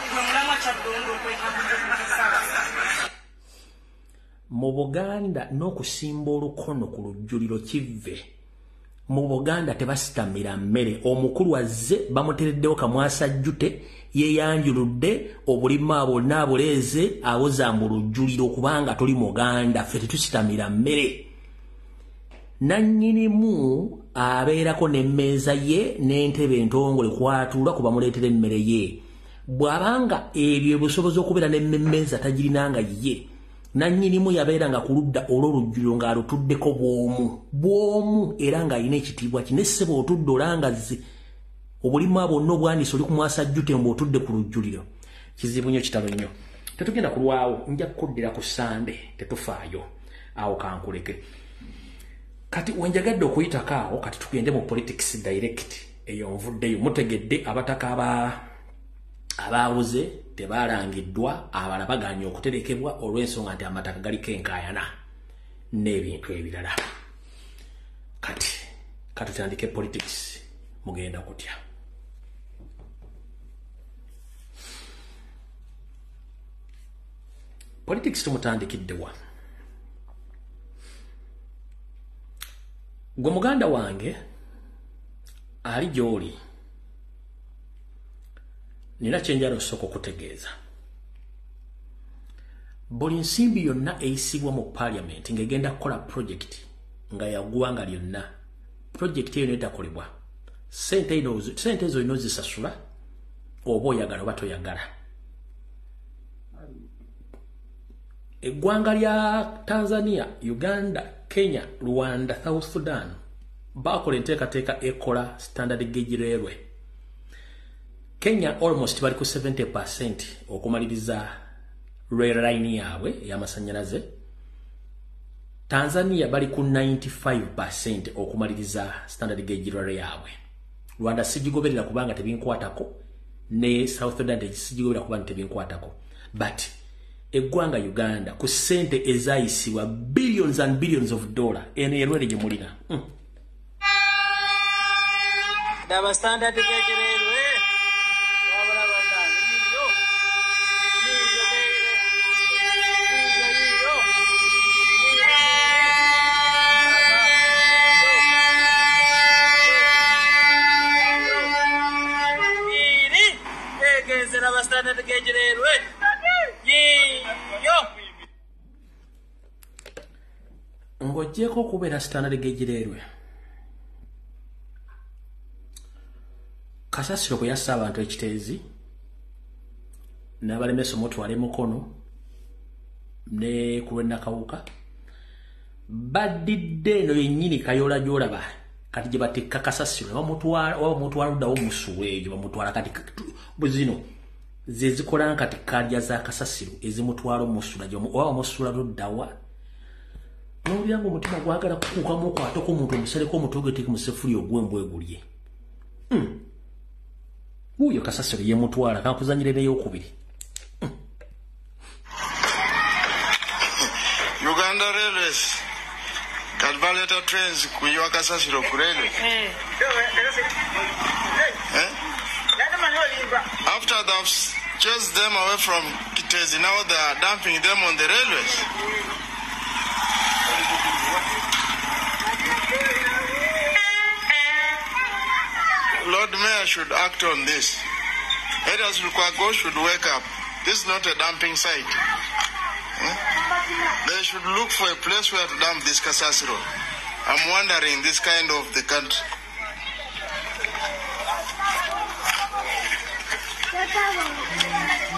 mu Buganda n'okusimba olukono ku lujjuliro kive mu Buganda tebasitamira mmere omukulu azze bamutereddewo kamwasa jjute yeyanjuludde obulima bwonna abuleeze awoza mu lujjuliro kubanga tuli Muganda ffe tetusitamira mmere nannyinimu abeerako n'emmeeza ye n'entebe entongole kwatuula kuba muleetera emmere ye bw'abanga ebyo busobozi okubeera n'emmemmeeza tagirinanga ye nannyinimu yabeeranga ku ludda olw'olujjuliro ng'alutuddeko bw'omu bw'omu era ng'alina ekitiibwa kine ssebo otudde olangazzi obulima bwonna obwandisa oli kumwasa jjute mbw'otudde ku lujjuliro kizibu nnyo kitalo nnyo tetugenda kulwawo nja kukoddera ku Sande tetufaayo awo kankuleke kati wenjagadde okuyitako awo kati tugende mu politics direct eyo nvuddeyo mutegedde abataka aba abawuze tebalangiddwa abala baganya okuterekebwa olw'ensonga nti amataka galiko enkaayana n'ebintu ebirala kati katutandike politics mugenda kutya politics tumutandikiddewa gwe muganda wange ali gy'oli nina kyenjala osooka okutegeeza buli nsimbi yonna eyisibwa mu parliament ng'egenda kukola project nga yaggwanga lyonna project eyo neetakolebwa sente ezo olina ozisasula oba oyagala oba toyagala eggwanga lya Tanzania, Uganda, Kenya, Rwanda, South Sudan bakola enteekateeka ekola standard gauge railway. Kenya almost bali ku seventy percent okumaliriza rail line yaabwe y'amasannyalaze. Tanzania bali ku ninety-five percent okumaliriza standard gauge railway yaabwe. Rwanda sigigoberera kubanga tebinkwatako ne South Sudan sigigoberera kubanga tebinkwatako. But eggwanga Uganda ku sente ezayisibwa billions and billions of dollars ene yerwere gye mulina. Mm. Daba standard gauge railway standard gauge railway. Ngojeko kubeera standard gauge railway. Kasasiro bwe yassa abantu ekiteezi n'abalemesa omutwala mukono ne ku lw'Ennakawuka badidde eno yennyini kayola gy'olaba kati gye batekka kasasiro bamutwala oba bamutwala luddawo musuula eyo bamutwala kati buzino ze zikola kati kalya za kasasiro ezimutwala omusula gye oba musula luddawa n'olyango omutima gwagala kukuukamu okwatako omuntu omusaleko omutogete mu sefuli ogw'embwe gulye. Mm. Uyo kasasiro ye mutwala kankuzanyire ey'okubiri. Mm. Uganda Railways Calvaleta trains kuyiwa kasasiro ku railway. Eh. Eh? After they've chased them away from Kitezi, now they are dumping them on the railways. Lord Mayor should act on this. Elders Lukwago should wake up. This is not a dumping site. Hmm? They should look for a place where to dump this Kasasiro. I'm wondering this kind of the country.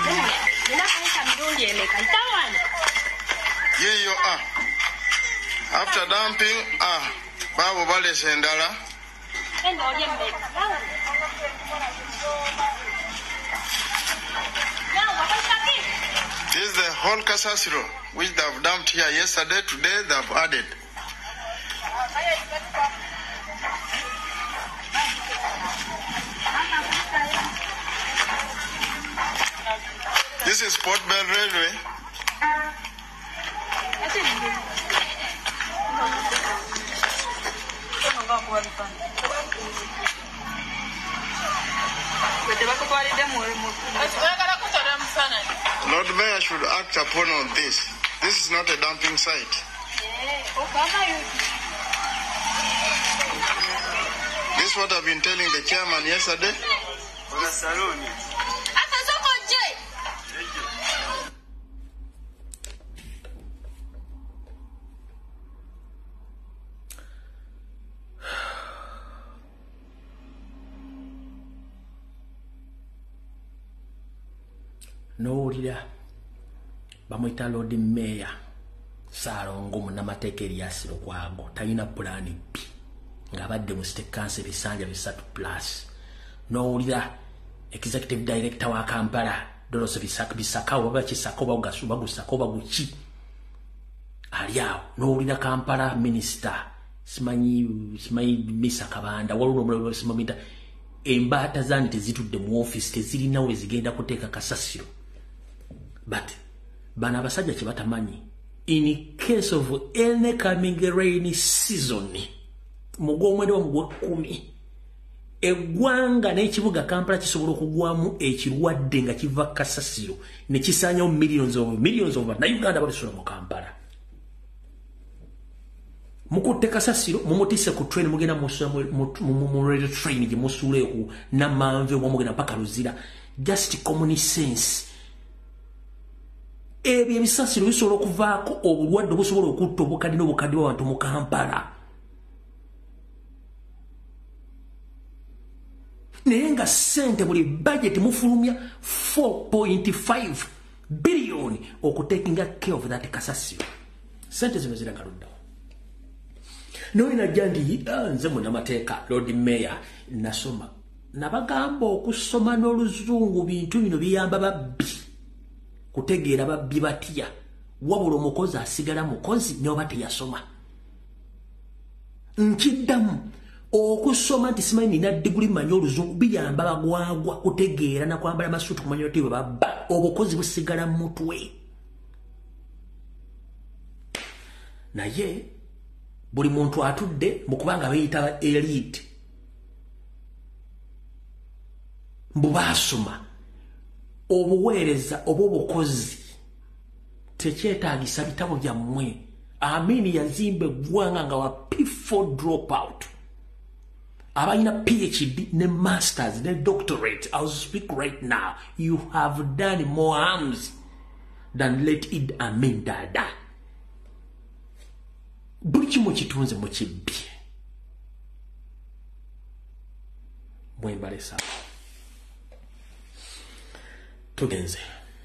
Yeah, you are. After dumping, ah, Babu Bale Sendala. This is the whole Kasasiro, which they have dumped here yesterday, today they have added. This is Port Bell Railway. Lord Mayor should act upon all this. This is not a dumping site. This is what I've been telling the chairman yesterday. N'owulira bamwita Lord Mayor Saalongo munnamateeka Erias Lukwago talina pulaani B ng'abadde mu State Council ebisanja bisatu plus. N'owulira Executive Director wa Kampala Dolos Bisakawo oba Kisaka oba Gusaka oba Guki ali awo. N'owulira Kampala Minister simanyi simanyi Misa Kabanda waliwo omulala simamita embaata zani tezitudde mu office tezirina we zigenda kuteeka kasasiro. But bana abasajja kye batamanyi, in case of any coming rainy season mu gw'omwezi ogw'ekkumi eggwanga n'ekibuga Kampala kisobola okugwamu ekirwadde nga kiva kasasiro ne kisaanyawo millions of millions of na Uganda balisula mu Kampala. Mukutte kasasiro mumutise ku train mugenda mu rail train gye musuuleeku Namanve oba mugenda mpaka Luzira. Just common sense. Ebyo ebisasiro bisobola okuvaako obulwadde obusobola okutta obukadde n'obukadde bw'abantu mu Kampala. Naye nga ssente buli budget mufulumya four point five billion okutekinga care of that kasasiro. Ssente zino ziragaluddawo. Nowe najja nti nze munnamateeka Lord Mayor nasoma. Nabagamba okusoma n'oluzungu bintu bino biyamba babbi. Kutegeera babbi batya. Wabula omukozi asigala mukozi n'oba teyasoma. Nkiddamu okusoma nti simanyi nina diguli manyi oluzungu biyamba bagwagwa kutegeera na kwambala masuutu kumanya nti babba obukozi busigala mu mutwe. Naye buli muntu atudde mu kubanga beeyita elite mbu baasoma obuweereza oba obukozi tekyetaagisa bitabo byammwe. Amini yazimba eggwanga nga wa P four dropout abalina P H D ne masters ne doctorate. I'll speak right now. You have done more harms than let Idi Amin Dada. Buli kimu kitunze mu kibbi. Mwembale sawa. Tugenze.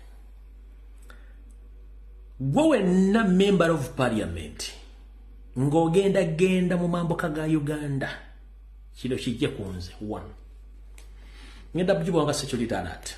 Gwe na member of parliament ng'ogenda genda mu mambuka ga Uganda kino kijje kunze one ngenda bujibwanga security alert.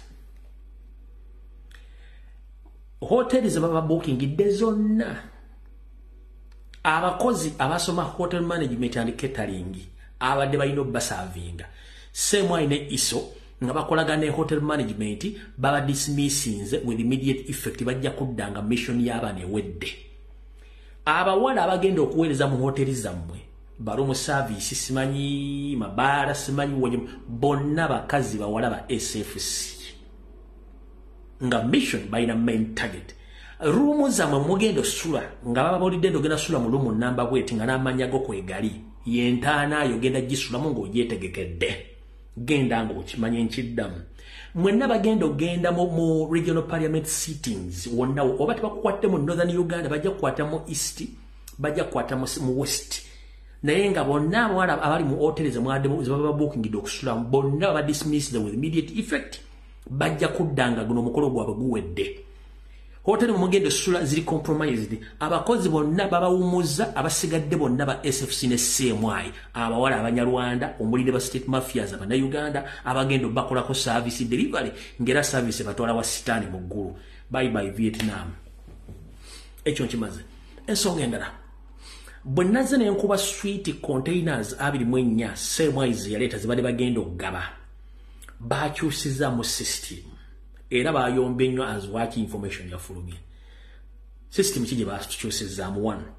Hoteli zebaba booking de zonna abakozi abasoma hotel management and catering abadde balina basavinga semwa ine iso nga bakolagana ne hotel management baba dismissinze with immediate effect bajja kuddanga mission y'abaana ewedde. Abawala abagenda okuweereza mu hoteli zammwe baromu service simanyi mabara simanyi wenye bonna bakazi bawala ba S F C nga mission baina main target. Rumu zamwe mugendo sula nga baba bolidde ndogenda sula mu lumu namba bweti nga n'amanya go kwegali yentaana yogenda gisula mu ng'ogyetegekedde genda ngo kimanye nkiddamu. Mwenna bagenda ogenda mu, mu regional parliament sittings wonna oba tebakukwate mu northern Uganda bajja kukwata mu east bajja kukwata mu, mu west. Naye nga bonna abawala abali mu hoteli zemwadde zebaba bookingidde okusula bonna baba dismissed with immediate effect bajja kuddanga guno omukolo gwabwe guwedde. Hotel mugende sula ziri compromised. Abakozi bonna babawumuza abasigadde bonna ba S F C ne C M I. Abawala abanyarwanda omulinde ba state mafias abana Uganda abagendo bakolako service delivery ngera service batwala wa sitani mu ggulu. Bye bye Vietnam. Ekyo nkimaze. Ensonga endala. Bwe naze ne nkuba sweet containers abiri mu ennya C M I yaleta zibade bagendo gaba. Bakyusiza mu system. Era bayombe nnyo as working information yafulumye. System kije bakyusiza mu one.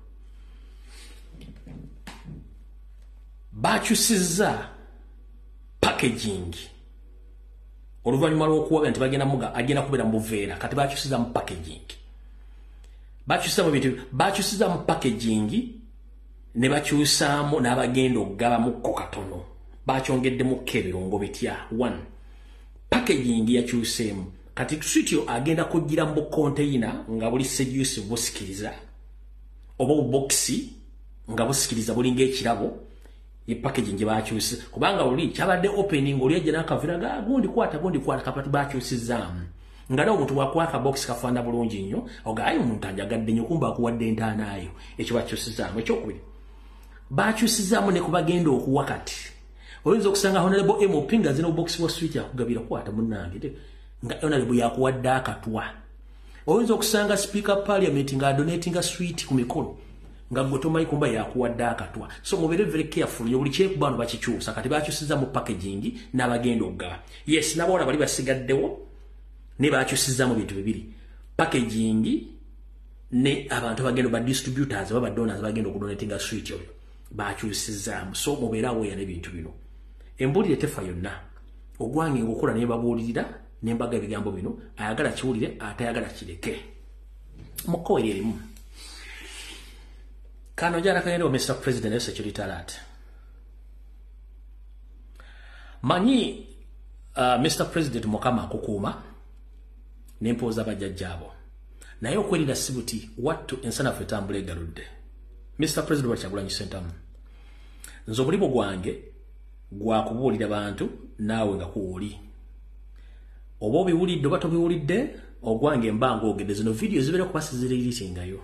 Bakyusiza packaging. Oluvannyuma lw'okuwa nti bagenda muga agenda kubeera mu buveera kati bakyusiza mu packaging. Bakyusiza mu bintu bakyusiza mu packaging ne bakyusaamu n'abagenda okugaba mu kokatono. Bakyongedde mu kebirungo bitya one. Packaging yakyuseemu kati sitio agenda kugira mu container nga buli sejuice busikiriza oba boxi nga busikiriza bulinga ekirabo ye packaging bakyuse kubanga buli kyabadde opening oli ejja nakaviraga gundi kwata gundi kwata kapati bakyusizaamu nga dawo omuntu wakwaka box kafanda bulungi nnyo ogayo omuntu anjagadde nnyo kumba akuwadde entaanaayo ekyo bakyusizaamu ekyokubiri bakyusizaamu ne kubagenda okuwa kati oyinza okusanga honorable M Pinga zino box wa switch akugabira kwata munnange nga honorable yakuwadde akatwa oyinza okusanga speaker parliament nga donating a sweet ku mikono nga gotomayi kumba yakuwadde akatwa so mubere very careful yo buli kyekubano bakikyusa kati bakyusiza mu packaging n'abagenda okugaba yes nabawala bali basigaddewo ne bakyusiza mu bintu bibiri packaging ne abantu bagenda ba distributors baba donors bagenda okudonating a sweet oyo bakyusiza so muberawo ya nebintu bino embulire tefa yonna ogwange ngokola ne babuulirira ne mbaga ebigambo bino ayagala kiwulire atayagala kireke mukowerere erimu kano jara kagende wa Mister President ya security alert manyi uh, Mister President mukama kukuuma nempoza bajjajjabo naye okwelira sibuti wattu ensana fetambula egaludde Mister President wachagulanyi sentamu nzo bulibo gwange gwa kubuulira bantu naawe nga kuwuli oba obiwulidde oba tobiwulidde ogwange mbanga ogedde zino video zibeera kubasiziriritingayo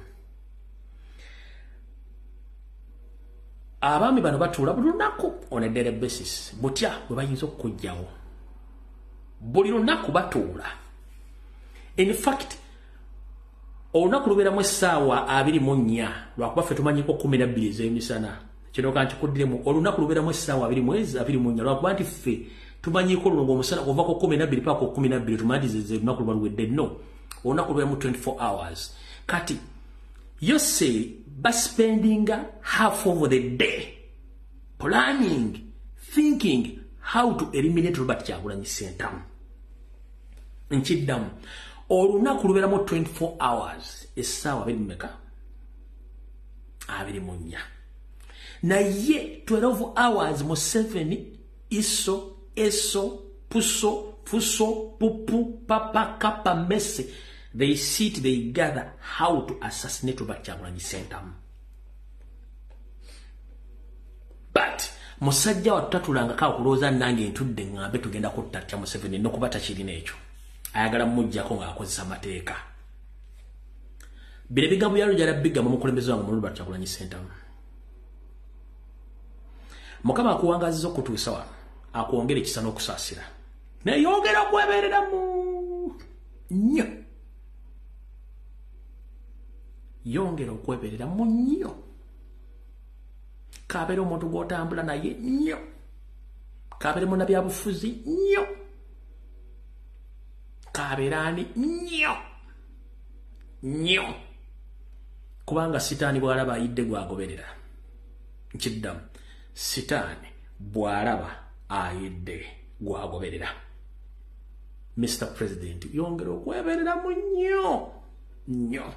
abaami bano batuula buli lunaku on a daily basis butya bwe bayinza okukujjawo buli lunaku batuula in fact olunaku lubeeramu essaawa abiri mu nnya lwakuba ffe tumanyiko kumi na bbiri ez'emisana kino kankikuddiremu olunaku lubeeramu essaawa abiri mwezi abiri mu nnya lwakuba nti ffe tumanyiko olwo ng'omusana ovako kumi na bbiri paako kumi na bbiri tumalize olunaku luba luwedde no olunaku lubeeramu twenty-four hours kati yose baspendinga half of the day planning thinking how to eliminate Robert Kyagulanyi Ssentamu nkiddamu olunaku lubeeramu twenty-four hours essaawa abiri mmeka abiri mu nnya naye twelve hours mu seven iso eso puso fuso pupu papa kapa mese they sit they gather how to assassinate Robert Kyagulanyi Ssentamu but musajja watutatulanga kaa kulooza nange ntudde ngambe tugenda kuttatya mu seven nokuba takirina ekyo ayagala mujjako ng'akozesa amateeka bire bigambo byalo jala bigamba mukulembeze wange mu Robert Kyagulanyi Ssentamu mukama akuwangaziza okutuusa wano akwongera ekisa n'okusaasira naye yongera okwebeereramu nnyo yongera okwebeereramu nnyo kabeera omuntu gw'otambula naye nnyo kabeere munnabyabufuzi nnyo kabeerani nnyo nnyo kubanga sitaani bw'alaba ayidde gwagoberera nkiddamu sitaani bw'alaba ayidde gwagoberera Mister President yongera okwebeereramu nnyo nnyo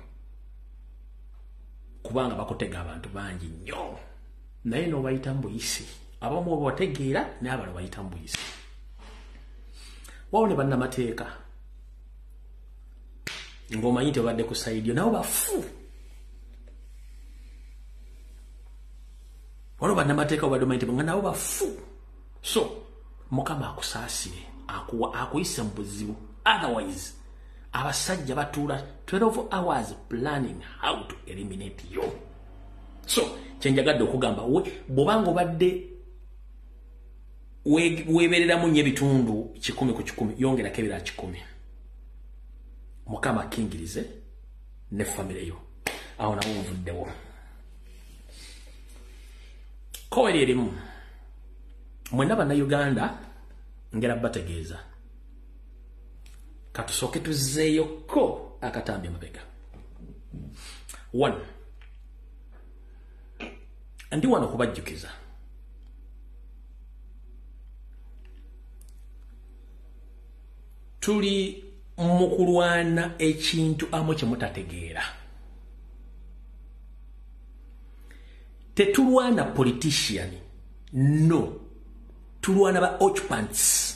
kubanga bakutega abantu bangi nnyo naye n'obayita mbuyisi abamu obategeera n'abalala bayita mbuyisi wawo ne bannamateeka ng'omanyi tebadde ku sayidi yo nabo bafu waliwo bannamateeka obadde omanyi nga nabo bafu so mukama akusaasire akuyise mu buzibu otherwise abasajja batuula twelve hours planning how to eliminate you. So kyenjagadde okugamba bw'obanga obadde weebereramu nnyo ebitundu kikumi ku kikumi yongerako ebirala kikumi. Mukama akkingirize ne famire yo. Awo nawo nvuddewo. Koweri erimu mwenna bannayuganda ngera bategeeza katusooke tuzzeeyoko akatambi amabega. One, ndi wano kubajjukiza tuli mu kulwana ekintu amu kye mutategeera. Tetulwana politician, no. Tulwana ba occupants.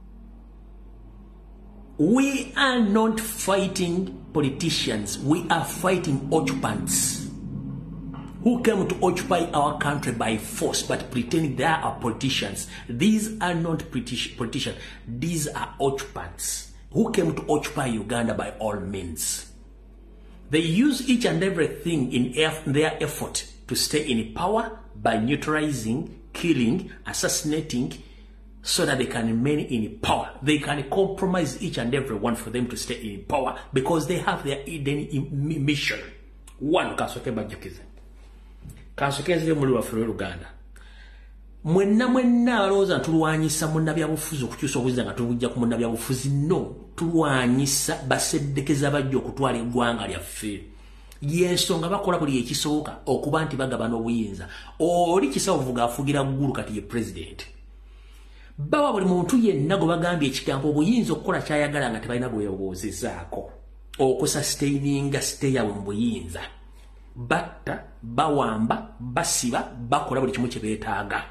We are not fighting politicians, we are fighting occupants who came to occupy our country by force but pretending they are politicians. These are not politicians, these are occupants who came to occupy Uganda by all means. They use each and everything in their effort to stay in power by neutralizing, killing, assassinating, so that they can remain in power. They can compromise each and every one for them to stay in power because they have their hidden mission. One, kasoke bajukize. Kasoke zile muli wa furu Uganda. Mwenna mwenna aloza tulwanyisa mwenna bya bufuzi okukyusa obuzza nga tubujja ku mwenna bya bufuzi. No, tulwanyisa baseddekeza bajja okutwala eggwanga lyaffe. Yensonga bakola buli ekisooka okuba nti bagabana obuyinza. Oli kisavuga afugira ggulu kati ye president. Bawa buli muntu yenna go bagambye ekigambo obuyinza okukola kyayagala nga tebalina bweyobozezaako okusustaininga stay yawe mu buyinza. Batta, bawamba, basiba, bakola buli kimu kye beetaaga.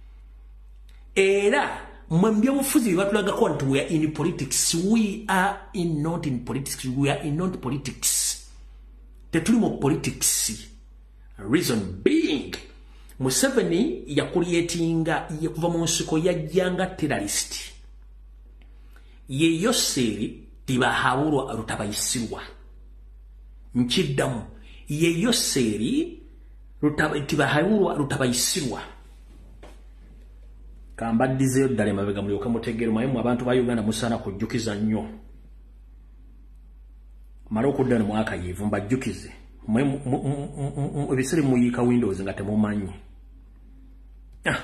Era mwe byobufuzi batulagako nti we are in politics. We are in not in politics. We are in not politics. Tetuli mu politics. Reason being, Museveni ya creatinga ya kuva mu nsiko yajjanga terrorist. Ye yoseri tibahabulwa rutabayisirwa. Nkiddamu ye yoseri tibahabulwa rutabayisirwa. Kambaddizeyo ddala emabega mulyoka mutegeera mayemu abantu ba Uganda musana kujjukiza nnyo. Mara okudda mu mwaka yivu mbajjukize. Ebisere muyika Windows nga temumanyi. Ah.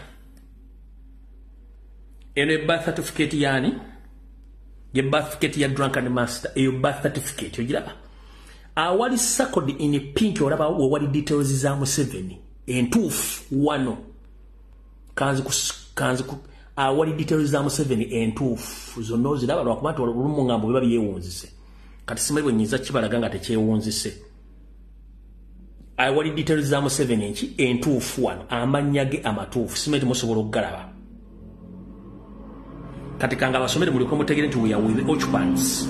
Ene birth certificate yani? Ye birth certificate ya drunken master, eyo birth certificate ogiraba. Awali circled in pink olaba wali details za Museveni. Entuufu wano. Kanzi ku kanzi ku awali details za Museveni entuufu zonna oziraba lwakuba olumu ngambo biba byewunzise. Kati simanyi bwenyiza kibalaga nga tekyewunzise. Awali details za Museveni enki entuufu wano amannya ge amatuufu simanyi musobola okugalaba. Kati kanga basomere muliko mutegere nti we are with the occupants.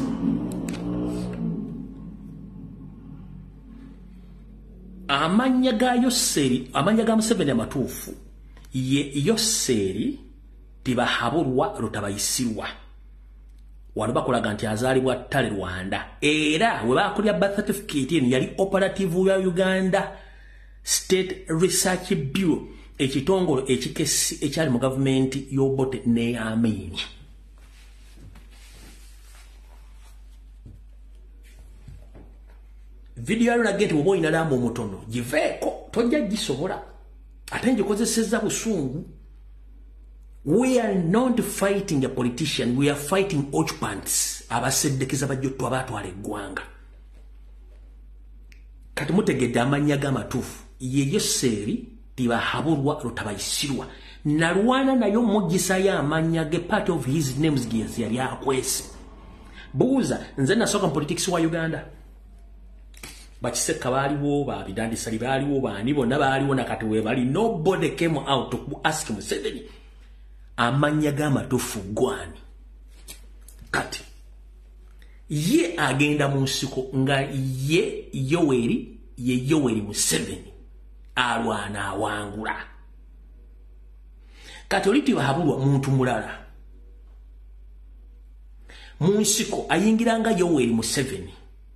Amanya ga Yoseri, amanya ga Museveni amatuufu ye Yoseri tibahabulwa rutabayisirwa. Wano bakolaga nti azaalibwa Ttale Rwanda. Era we bakulya birth certificate eno yali operative ya Uganda State Research Bureau, ekitongole ekikesi ekyali mu government y'Obote ne Amin. Video yali nagenti bw'oba oyina lambo omutono giveeko tojja gisobola ate ngikozesezza busungu. We are not fighting a politician, we are fighting occupants. Abaseddekeza bajjottu abaatwala eggwanga. Kati mutegedde amannya g'amatuufu ye Yoseri tibahabulwa rutabayisirwa. Nalwana nayo muggisayo amannya ge part of his names ge yali akwese. Buuza nze nasooka mu politics wa Uganda. Bakiseka baaliwo, babidandisali baaliwo, baani bonna baaliwo nakati we bali. Nobody came out to ask Museveni amanya g'amatuufu gwani. Kati ye agenda mu nsiko nga ye Yoweri ye Yoweri Museveni alwana awangula. Kati oli tibahabulwa muntu mulala. mu nsiko ayingiranga Yoweri Museveni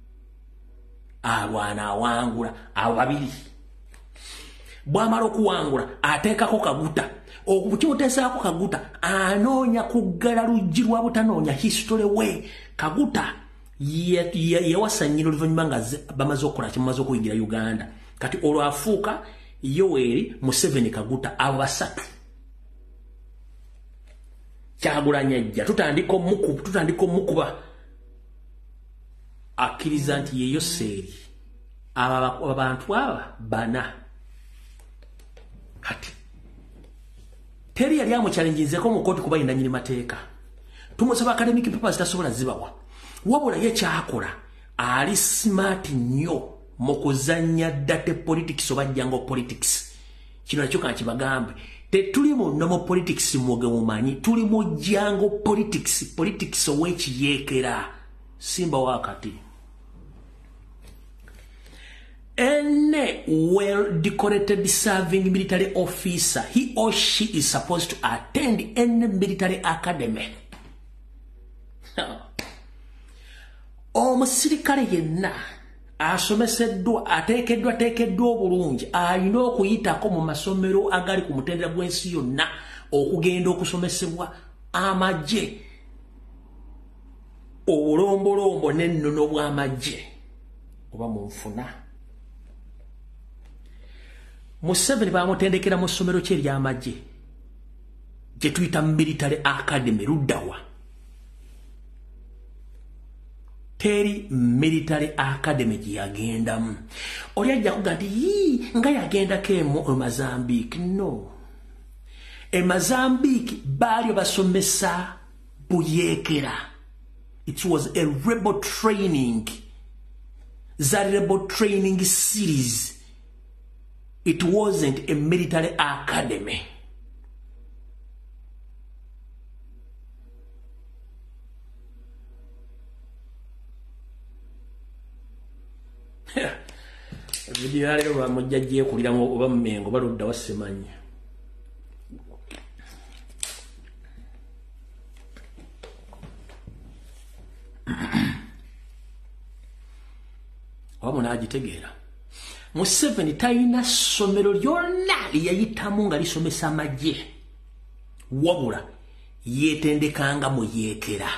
alwana awangula abo babiri bwamala okuwangula ateekako Kaguta okukimuteesaako Kaguta anoonya kuggala luggi lwa butanoonya history we Kaguta yewasanyira oluvannyuma nga bamaze okukola kimumaze okuyingira Uganda kati olwo afuuka Yoweri Museveni Kaguta abo basatu Kyagulanyi ajja tutandika omukuba tutandika omukuba akkiriza nti yeyo seeri aba abantu aba bana kati teri yali amuchallenginzeko mu koti kuba yina nyiri mateeka tumusaba academic papers tasobola zibawa wabula ye kyakola ali smart nnyo mu kuzannya date politics oba jango politics kino nakyo kankibagambe tetuli mu nomo politics mwoge mumanyi tuli mu jango politics politics ow'ekiyeekera simba wakati any well-decorated serving military officer, he or she is supposed to attend any military academy. Omusirikale yenna asomeseddwa ateekeddwa ateekeddwa obulungi alina okuyitako mu masomero agali ku mutendera gw'ensi yonna okugenda okusomesebwa amagye obulombolombo n'ennono bw'amagye oba mu nfuna. Museveni bamutendekera mu ssomero kye ery'amagye gye tuyita military academy luddawa. Teri military academy gye yagendamu. Oli ajja kuga nti yii nga yagendako emu e Mozambique. No. E Mozambique baali basomesa buyeekera. It was a rebel training. The rebel training series. It wasn't a military academy. Video ya lero bamujjajje kulira ngo oba mmengo baludda wasemanya. Wamuna agitegeera. Museveni tayina ssomero lyonna lyeyayitamu nga lisomesa amagye. Wabula yeetendekanga mu yeekera.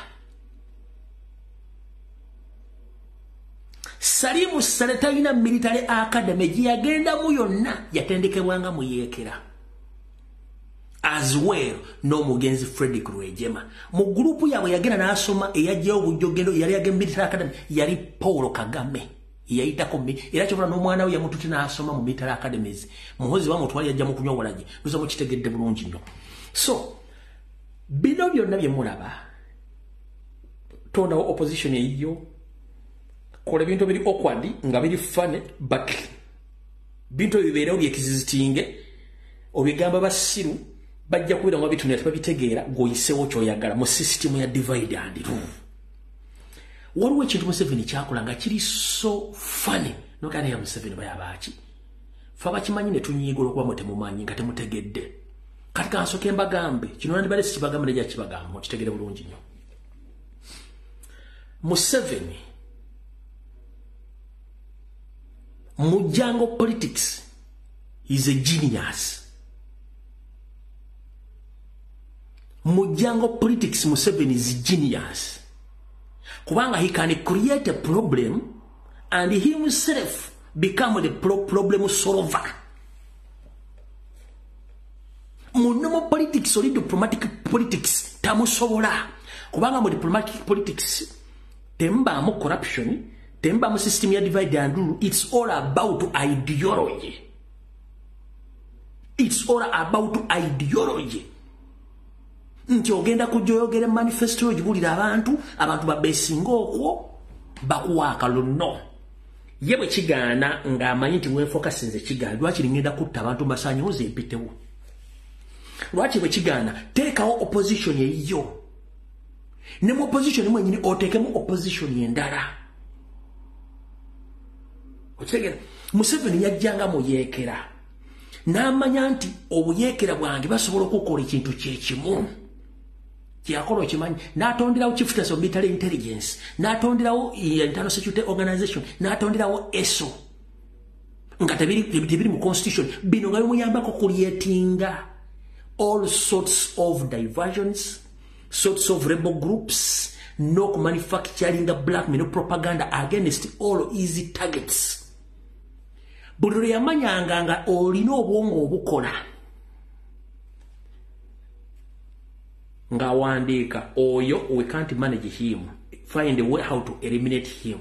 Salimu Sale tayina military academy gye yagendamu yonna yatendekebwanga mu yeekera. As well n'omugenzi Frederick Rwejema. Mu gurupu yaabwe yagenda n'asoma eyajjayo obujjogendo yali yagenda military academy yali Paul Kagame. Yayitako mbi era kyobula n'omwana we yamututte n'asoma mu military academies. Muhozi bamutwali yajja mu kunywa walagi luza mukitegedde bulungi nnyo. So bino byonna bye mulaba tondawo opposition eyiyo kola bintu biri awkward nga biri funny but bintu bibeerawo byekizizitinge obigamba basiru bajja kubira nga bitunira tebabitegeera ng'oyisewo ky'oyagala mu system ya divide and rule. Waliwo ekintu Museveni kyakola nga kiri so funny nokana ya Museveni bayabaaki fa bakimanyi ne tunyiigola okuba mu temumanyi nga temutegedde kati kansoke mbagambe kino nandibale sikibagambe ne jakibagamba okitegere bulungi nnyo. Museveni Mujango politics is a genius. Mujango politics Museveni is a genius. Kubanga he can create a problem and himself become the pro problem solver. Munomo politics or diplomatic politics tamusobola. Kubanga mu diplomatic politics temba mu corruption. Temba mu system ya divide and rule, it's all about ideology. It's all about ideology. Nti ogenda kujoyogera manifesto ojibulira abantu, abantu babesinga okwo bakuwaaka luno. Yewe kigaana nga amanyi nti mwefoka sinze kigaana, lwaki ngenda kutta abantu basanyoze empitewo. Lwaki bwe kigaana, teekawo opposition eyiyo. Ne mu opposition mwenyini oteekemu opposition endala. Otegera Museveni yajjanga mu yeekera n'amanya nti obuyeekera bwange basobola okukola ekintu kye kimu Kiakola okimanyi n'atonderawo chieftains of military intelligence n'atonderawo internal security organization n'atonderawo E S O nga tebiri tebiri mu constitution bino nga bimuyambako creatinga all sorts of diversions, sorts of rebel groups, no manufacturing blackmail propaganda against all easy targets. Buli yamanyanga nga olina obwongo obukola nga wandika oyo, we can't manage him, find a way how to eliminate him.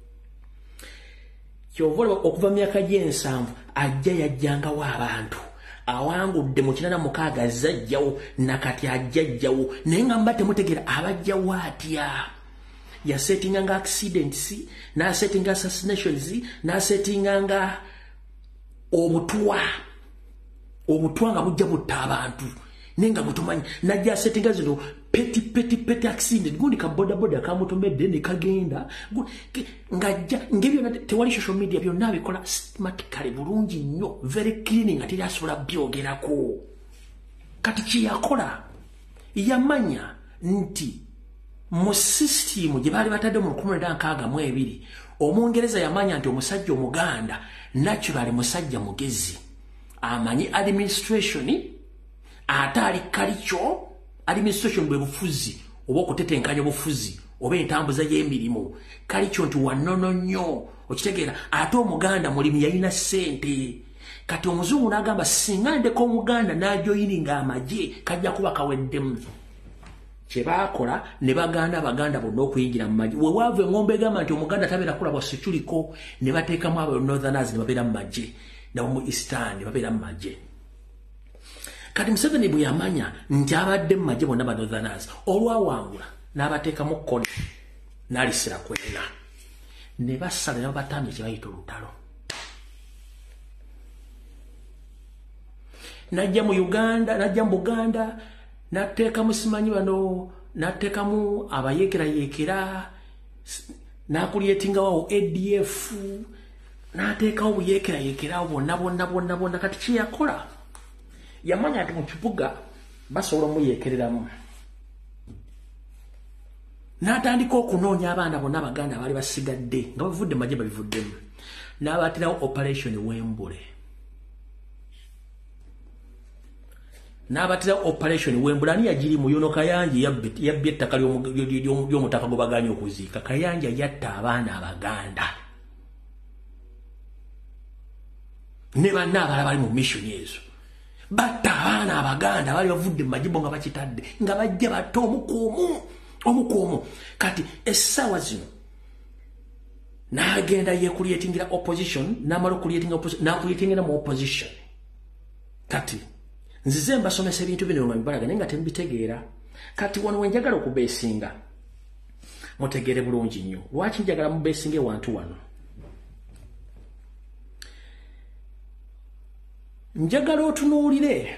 Kyovola okuva myaka gy'ensanvu ajja yajjangawo abantu awangudde mu kinana mukaaga zajjawo nakati ajjajjawo naye nga mba temutegeera abajjawo atya. Yasettinganga accidents, n'asettinga assassinations, n'asettinganga obutwa obutwa nga bujja butta abantu nenga butumanyi najja asettinga zino peti peti peti accident gundi ka boda boda kamutomedde ne kagenda ngajja ngebyo tewali social media byonna abikola systematically bulungi nnyo, very clean nga teri asobola byogerako. Kati kiyakola yamanya nti mu system gye baali batadde mu lukumi lwenda nkaaga mu ebiri Omungereza yamanya nti omusajja Omuganda naturally musajja mugezi amanyi administration ate ali kalicho. Administration bwe bufuzi oba okutetenkanya obufuzi oba entambuza y'emirimu kalicho nti wanono nnyo okitegeera. Ate Omuganda mulimi yalina ssente. Kati omuzungu n'agamba singa ndeko Omuganda n'ajoyininga amagye kajja kuba kaweddemu. Kye baakola ne baganda abaganda bonna okuyingira mu magye. We waava engombe egamba nti Omuganda tabeera kulaba seculiko ne bateekamu abo northerners ne babeera mu magye nabo mu eastern ne babeera mu magye. Kati Museveni bwe yamanya nti abadde mu magye bonna ba northerners olwawangula n'abateekamu kkone n'alisira kwena ne basala ne babatambye kye bayita olutalo. Najja mu Uganda, najja mu Buganda n'ateekamu simanyi bano n'ateekamu abayeekerayeekera n'akulyetingawo A D F n'ateekawo buyeekerayeekera bonna bonna bonna bonna. Kati kye yakola yamanya nti mu kibuga basobola omuyeekereramu n'atandika okunoonya abaana bonna abaganda abaali basigadde nga bavudde magye babivuddemu n'abaatirawo operation Wembule n'abatirawo operation Wembule. Ani yagiri mu Yono Kayanja yabbye ettaka ly'omutaka gwe baganya okuziika. Kayanja yatta abaana abaganda ne banna abalala bali mu mission ezo. Batta abaana abaganda bali bavudde mu majibo nga bakitadde nga bajja batta omukuumu omukuumu. Kati essaawa zino n'agenda yeekulyetingira opposition n'amala okulyetinga opposition n'akulyetingira mu opposition. Kati nzize mbasomesa ebintu bino nga mbalaga naye nga tembitegeera. Kati wano wenjagala okubeesinga mutegeere bulungi nnyo. Lwaki njagala mubeesinge wantu wano? Njagala otunuulire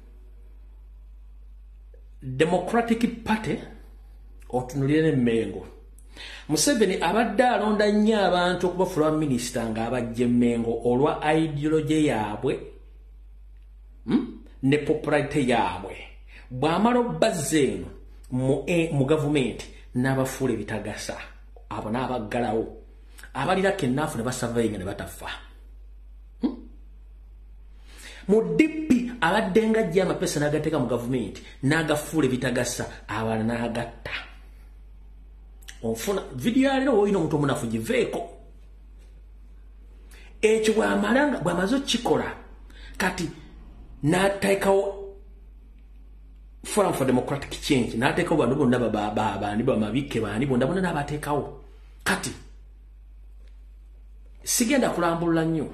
Democratic Party otunuulire ne Mengo. Museveni abadde alonda nnyo abantu okubafuula minisita ng'abajja Mengo olwa ideology yaabwe hmm? ne popularity yaabwe. Bw'amala obbazza eno mu, e, mu gavumenti n'abafuula ebitagasa abo n'abaggalawo abalira kennaafu ne basavainga ne batafa. Mu D P abadde ng'ajja amapesa n'agateeka mu gavumenti n'agafuula ebitagasa abalala n'agatta. Onfuna video ya leero olina omuntu omunafu giveeko. Ekyo bw'amala bw'amaze okikola kati n'ateekawo Forum for Democratic Change n'ateekawo bantu bonna bani bamabikke bani bonna bonna n'abateekawo. Kati sigenda kulambulula nnyo.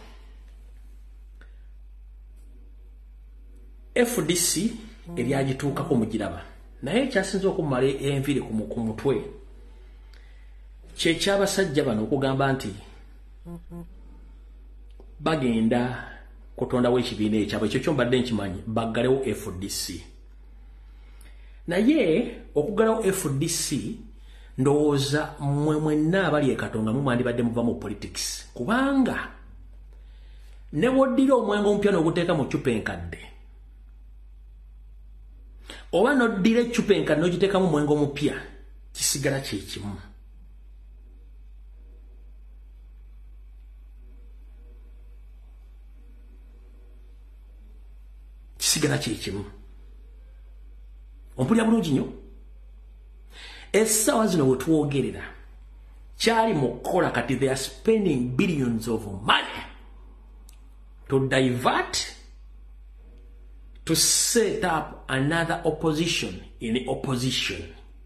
F D C ebyagituukako mugiraba naye ekyasinza okumala enviri ku mutwe kyekyabasajja bano okugamba nti bagenda kutondawo ekibiina ekyabwe. Ekyo kyo mbadde nkimanyi baggalewo F D C. Naye okuggalawo F D C ndowooza mmwe mwenna abali e Katonga mumwandibadde muva mu politics kubanga ne woddira omwenge omupya n'oguteeka mu ccupa enkadde oba noddira eccupa enka n'ogiteekamu omwenge omupya kisigala kye kimu. Kisigala kye kimu. Ompulira bulungi nnyo. Essaawa zino we twogerera kyali mu kukola kati they are spending billions of money to divert, to set up another opposition in the opposition.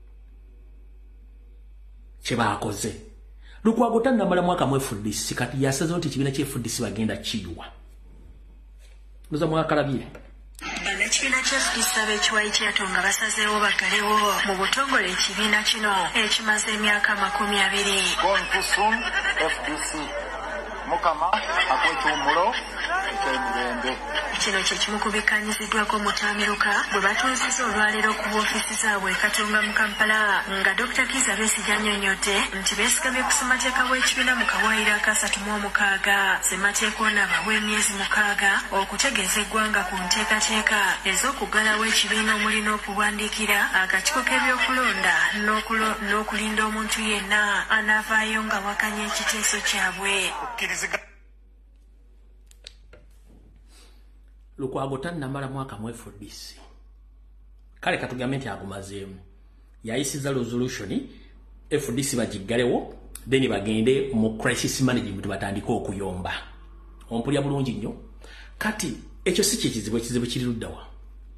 Kyebaakoze Lukwago tannamala mwaka mu F D C kati yasazeewo nti ekibiina ky'F D C bagenda kiyiwa. Muza mwakalabye Ekibiina ky'F D C ab'ekiwayi kyatonga basazeewo bagalewo mu butongole ekibiina kino ekimaze emyaka makumi abiri. F D C Mukama akwekumulo eky'emirembe. Kino kye kimu ku bikkaanyiziddwako mu Tamiruka bwe batuuzizza olwaleero ku woofiisi zaabwe e Katonga mu Kampala nga Dokita Kizza Besigye annyonnyodde nti beesigamye ku ssemateeka w'ekibiina mu kawaayiro akasatu mu omukaaga. Ssemateeka ono abawa emyezi mukaaga okutegeeza eggwanga ku nteekateeka ez'okuggalawo ekibiina omuli n'okuwandiikira akakiiko k'ebyokulonda n'okulinda omuntu yenna anaavaayo nga wakanya ekiteeso kyabwe. Lukwago tannamala mwaka mu F D C. Kale katugambe nti agumazeemu. Yayisiza resolution F D C bagiggalewo then bagende mu crisis management batandika okuyomba. Ompulya bulungi nnyo. Kati ekyo si kizibu ekizibu kiri luddawa.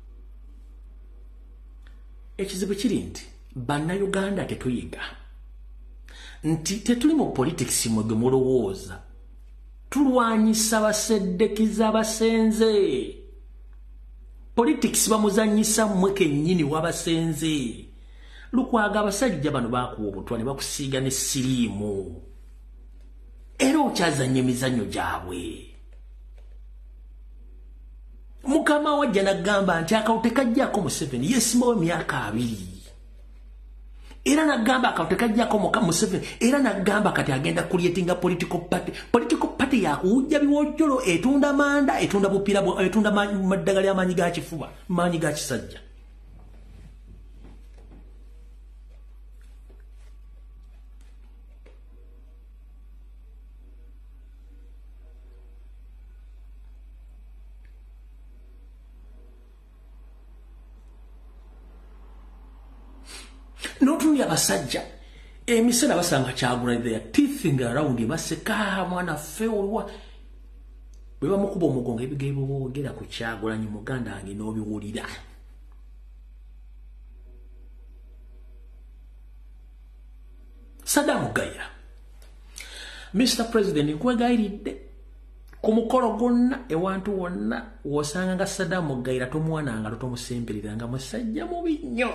Ekizibu kiri nti bannayuganda tetuyiga nti tetuli mu politics mwege mulowooza tulwanyisa baseddekiza basenze. Politics bamuzanyisa mmwe kennyini wabasenze. Lukwago abasajja bano baakuwa obutwa ne bakusiiga ne siriimu era okyazanya emizannyo gyabwe. Mukama wajja n'agamba nti akawo tekajjaako Museveni yeesimawo emyaka abiri. Era nagamba akawo tekajjaako Museveni era nagamba kati agenda creating a political party. Political party yakuwujja biwojjolo etunda manda etunda bupiira etunda maddagala y'amaanyi ga kifuba maanyi ga kisajja. Notunya basajja emisera basanga Kyagulanyi they are teething around baseka mwana fewa bwe bamukuba omugongo ebigebo boogera ku Kyagulanyi muganda wange n'obiwulira. Saddam Gayira Mister President nkwegayiridde ku mukolo gwonna ewantu wonna wosanga nga Saddam Gayira tomwananga tomusemberera nga musajja mubi nnyo.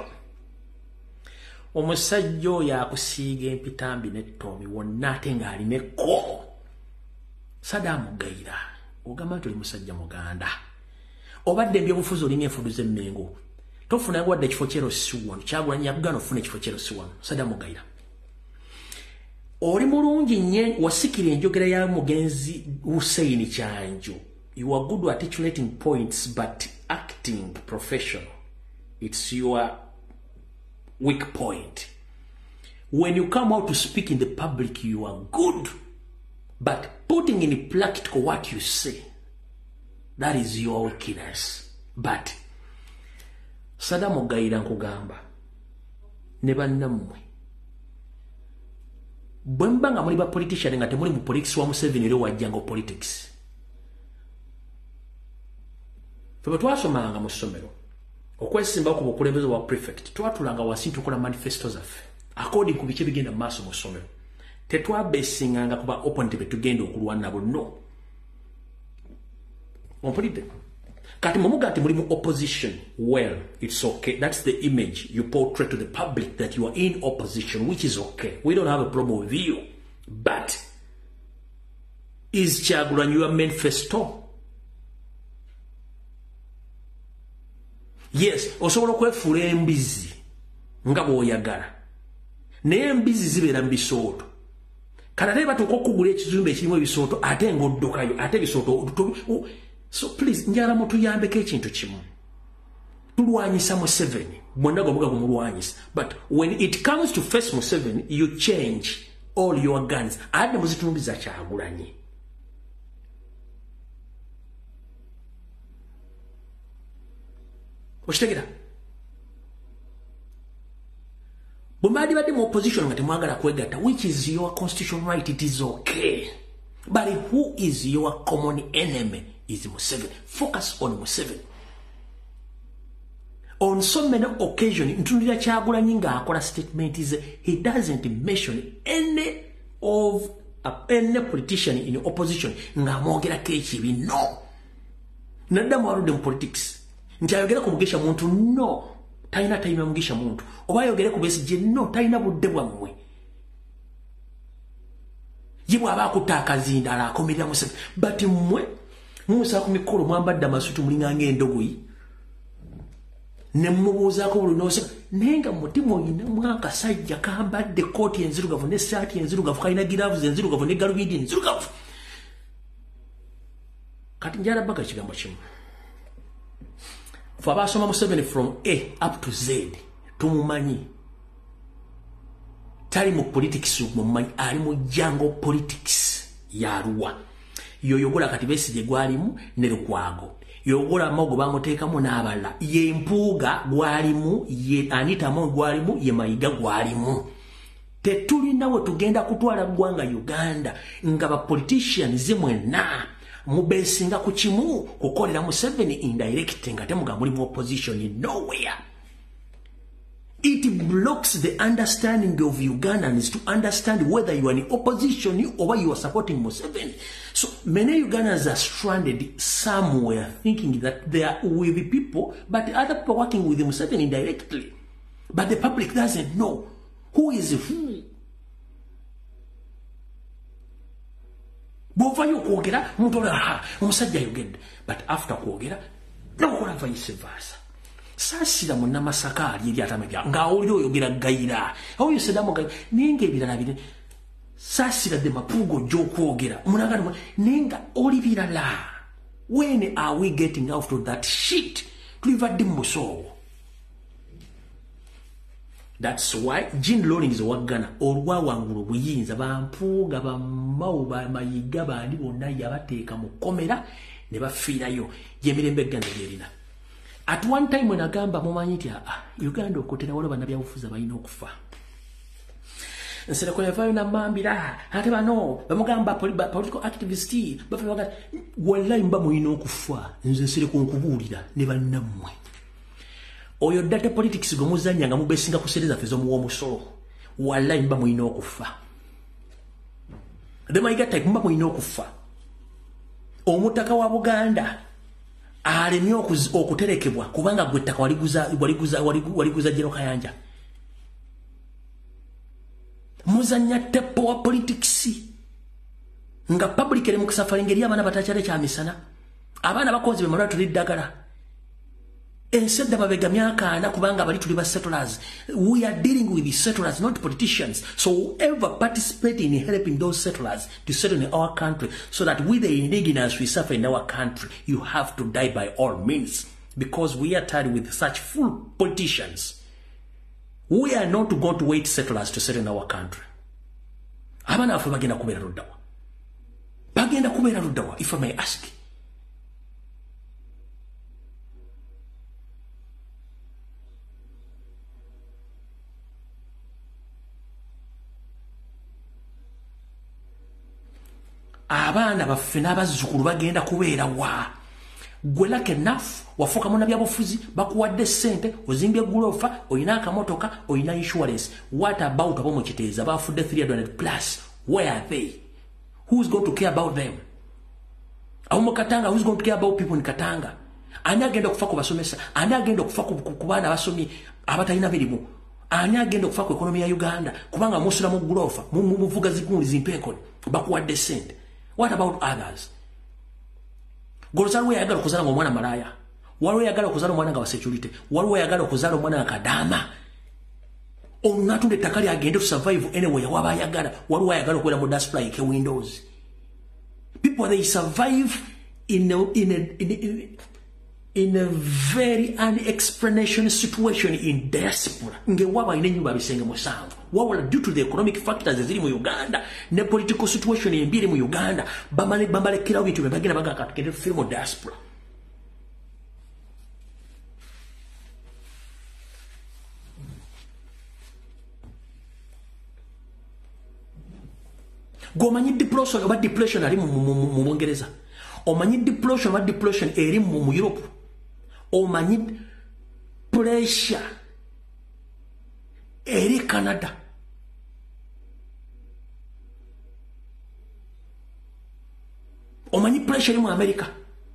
Omusajja oyo akusiiga empitambi n'ettomi wonna ate ng'alineko. Saddam Gayira ogamba nti oli musajja muganda obadde ebyobufuzi olina enfudu z'emmengo tofunayo wadde ekifo kyero si wano Kyagulanyi yakugana ofuna ekifo kyero si wano. Saddam Gayira oli mulungi nnyo wasikira enjogera ya mugenzi Hussein Kyanjo. You are good at articulating points but acting professional it's your weak point. When you come out to speak in the public, you are good. But putting in practical what you say, that is your weakness. But Saddam Gayira nkugamba ne bannammwe bwe mba nga muli ba politician nga temuli mu politics wa Museveni era wajjanga politics. Febe twasomanga mu ssomero okwesimba ku bukulembeze bwa prefect twatulanga wansi tukola manifesto zaffe according ku biki bigenda mu maaso mu ssomero. Tetwabesinganga kuba opponent be tugenda okulwana nabo no. Ompulidde kati mumuga ati muli mu opposition well it's okay. That's the image you portray to the public that you are in opposition which is okay. We don't have a problem with you. But is Kyagulanyi your manifesto? Yes, osobola okwefuula embizi nga bw'oyagala naye embizi zibeera mu bisooto. Kati ate batuuka okugula ekizimbe ekirimu ebisooto ate ng'oddukayo ate ebisooto. So please njala mutuyambeko ekintu kimu. tulwanyisa Museveni mwenda gomuga kumulwanyisa but when it comes to face Museveni you change all your guns ade muzitumbiza Kyagulanyi Oshitegera Bumadi bade mu opposition ngati mwagala kwegata which is your constitutional right it is okay but who is your common enemy is Museveni focus on Museveni on so many occasions ntundira Kyagulanyi nga akola statement is he doesn't mention any of uh, any politician in opposition nga mwogera kechibi no nadamu arude mu politics nti ayogera ku Mugisha muntu no taina taina Mugisha muntu oba ayogere ku Besigye no taina budde bwammwe yibwa abakutaka zindala akomerera Museveni but mmwe musa ku mikolo mwambadde amasutu mulinganga endogoyi ne mubuuzaako bulunose nenga mutima oyina mwaka sajja kambadde kooti enzirugavu ne saati enzirugavu kalina gloves enzirugavu ne galubindi enzirugavu kati njala baga kigambo kimu fa basoma Museveni from A up to Z tumumanyi tali mu politics mumanyi ali mu jango politics ya Arua yoyogola kati Besigye gwalimu ne Lukwago yogola mogo bamuteekamu n'abala ye Mpuuga gwalimu ye Anita Among gwalimu ye Mayiga gwalimu tetulina we tugenda kutwala ggwanga Uganda nga ba politicians mwenna mubesinga ku kimu kukolera Museveni indirect nga temuga muri mu opposition nowhere. It blocks the understanding of Ugandans to understand whether you are in opposition or you are supporting Museveni. So many Ugandans are stranded somewhere thinking that they are with the people, but other people working with Museveni indirectly. But the public doesn't know who is who. Bovayo kwogera mutola ha omusajja yogedde, but after kwogera nakola vice versa. Sasira muna Masaka ali atamebya nga oli oyogera gayira oyo sedamu gay ninge birala bine sasira de mapugo jokwogera munagano ninga oli birala. When are we getting out of that shit? Tulivadde muso. That's why Jean Lawrence wagana olwa wangulu buyinza bampuga bamau ba Mayiga bandi bonna yabateeka mu komera ne bafiirayo yemirembe ganda yerina. At one time when agamba mumanyi ah Uganda okotera wala bana byabufuza bayina okufa. Nsere ko yafayo na mambira ate bano bamugamba political activist bafa baga wallahi mba muyina okufa nze nsere ko nkubulira ne bannamwe. Oyo data politics gomuzanya nga mubesinga kusereza fezo mu omusolo wallahi mba muyina okufa. The Mayiga type mba muyina okufa. Omutaka wa Buganda alemye okuterekebwa kubanga gwettaka waliguza waliguza waliguza Jero Kayanja. Muzanya tepo wa politics nga public ele mukisafari ngeri abana batachale kya misana abana bakoze be malwa tulidagala ensedda babega myaka na kubanga bali tuli ba settlers. We are dealing with the settlers, not politicians. So whoever participate in helping those settlers to settle in our country so that we the indigenous we suffer in our country, you have to die by all means, because we are tired with such full politicians. We are not going to wait settlers to settle in our country. Abana afu bagenda kubera rudawa. Bagenda kubera rudawa, if I may ask. Abana baffe n'abazzukulu bagenda kubeera wa gwe lucky enough wafuuka mu nabyabufuzi bakuwadde ssente ozimbye gulofa oyina akamotoka oyina insurance. What about abo mu Kiteeza bafudde three hundred plus? Where are they? Who's going to care about them? Abo mu Katanga, who's going to care about people in Katanga? Ani agenda okufa ku basomesa? Ani agenda okufa ku baana abasomye abatalina mirimu? Ani agenda okufa ku ekonomi ya Uganda kubanga musula mu gulofa muvuga zigundi zimpenkoni bakuwadde ssente? What about others? Golozalu yagala okuzala omwana malaya. Waliwo yagala okuzala omwana nga wa security. Waliwo yagala okuzala omwana nga kadama. Onatunde takali agende to survive anywhere waba yagala. Waliwo yagala okwera mu diaspora like Windows. People they survive in a, in a, in a, in a in a very unexplanation situation in diaspora. Nge waba ine nyumba bisenge musanvu. Wawala due to the economic factors ezili mu Uganda, ne political situation embiri mu Uganda, bamale bamale kila wintu bebagenda baga katukende film diaspora. Gomanyi depression oba depression ali mu mu Bungereza. Omanyi depression oba depression eri mu Europe. Omanyi pressure eri Canada. Omanyi pressure eri mu America.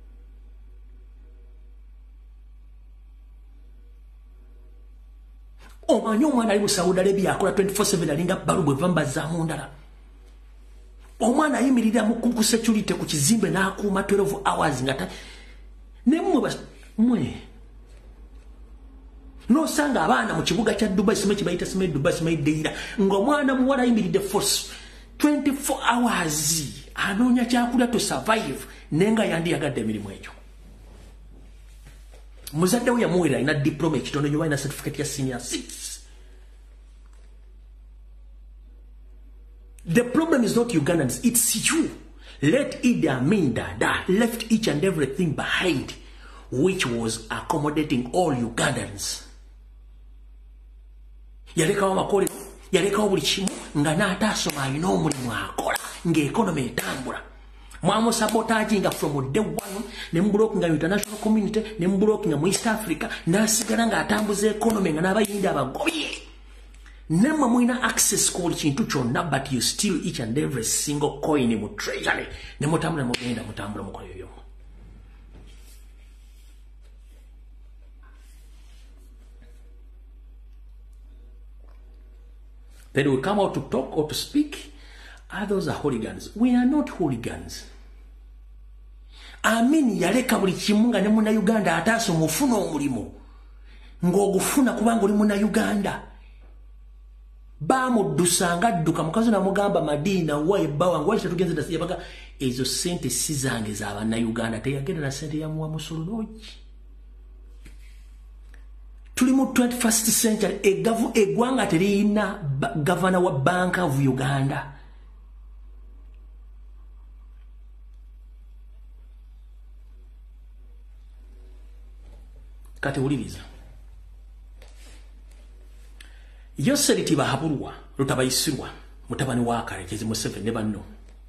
Omanyi omwana ali mu Saudi Arabia akola twenty-four seven alinga balubu evamba za mundala. Omwana ayimirira mu ku security ku kizimbe n'akuuma twelve hours ngata ne mmwe bas mwe no sanga abaana mu kibuga kya Dubai sime kibayita sime Dubai sime deira ng'omwana muwala ayimiride force twenty-four hours anoonya kyakulya to survive nenga yandi yagadde emirimu egyo. Muzadde we yamuwera ina diploma ekitono nyo ina certificate ya senior six. The problem is not Ugandans, it's you. Let Idi Amin Dada left each and everything behind, which was accommodating all Ugandans. Yaleka wa makole, yaleka wa buli kimu nga n'atasoma alina omulimu akola ng'economy etambula. Mwamu sabotaginga from day one, ne mbulookinga international community, ne mbulookinga mu East Africa, n'asigala ng'atambuza economy nga n'abayindi abagobye. Nema muina access ko kintu kyonna but you steal each and every single coin mu treasury ne mutambula mugenda mutambula mukoyo yoyo. Then we come out to talk or to speak. Others are hooligans. We are not hooligans. Amin yaleka buli kimunga ne muna Uganda ataso mufuna omulimo. Ng'ogufuna kubanga oli muna Uganda. Bamu dusanga duka mukazo na mugamba Madina wa ebawa ngwaje tugenze dasi yabaga ezo sente sizange za bana Uganda teyagenda na sente ya muwa musulunoji. Tuli mu twenty-first century egavu egwanga terina governor wa Bank of Uganda. Kati uliriza Yoseriti bahabulwa lutabayisirwa mutabani wa Karekezi Museveni ne banno.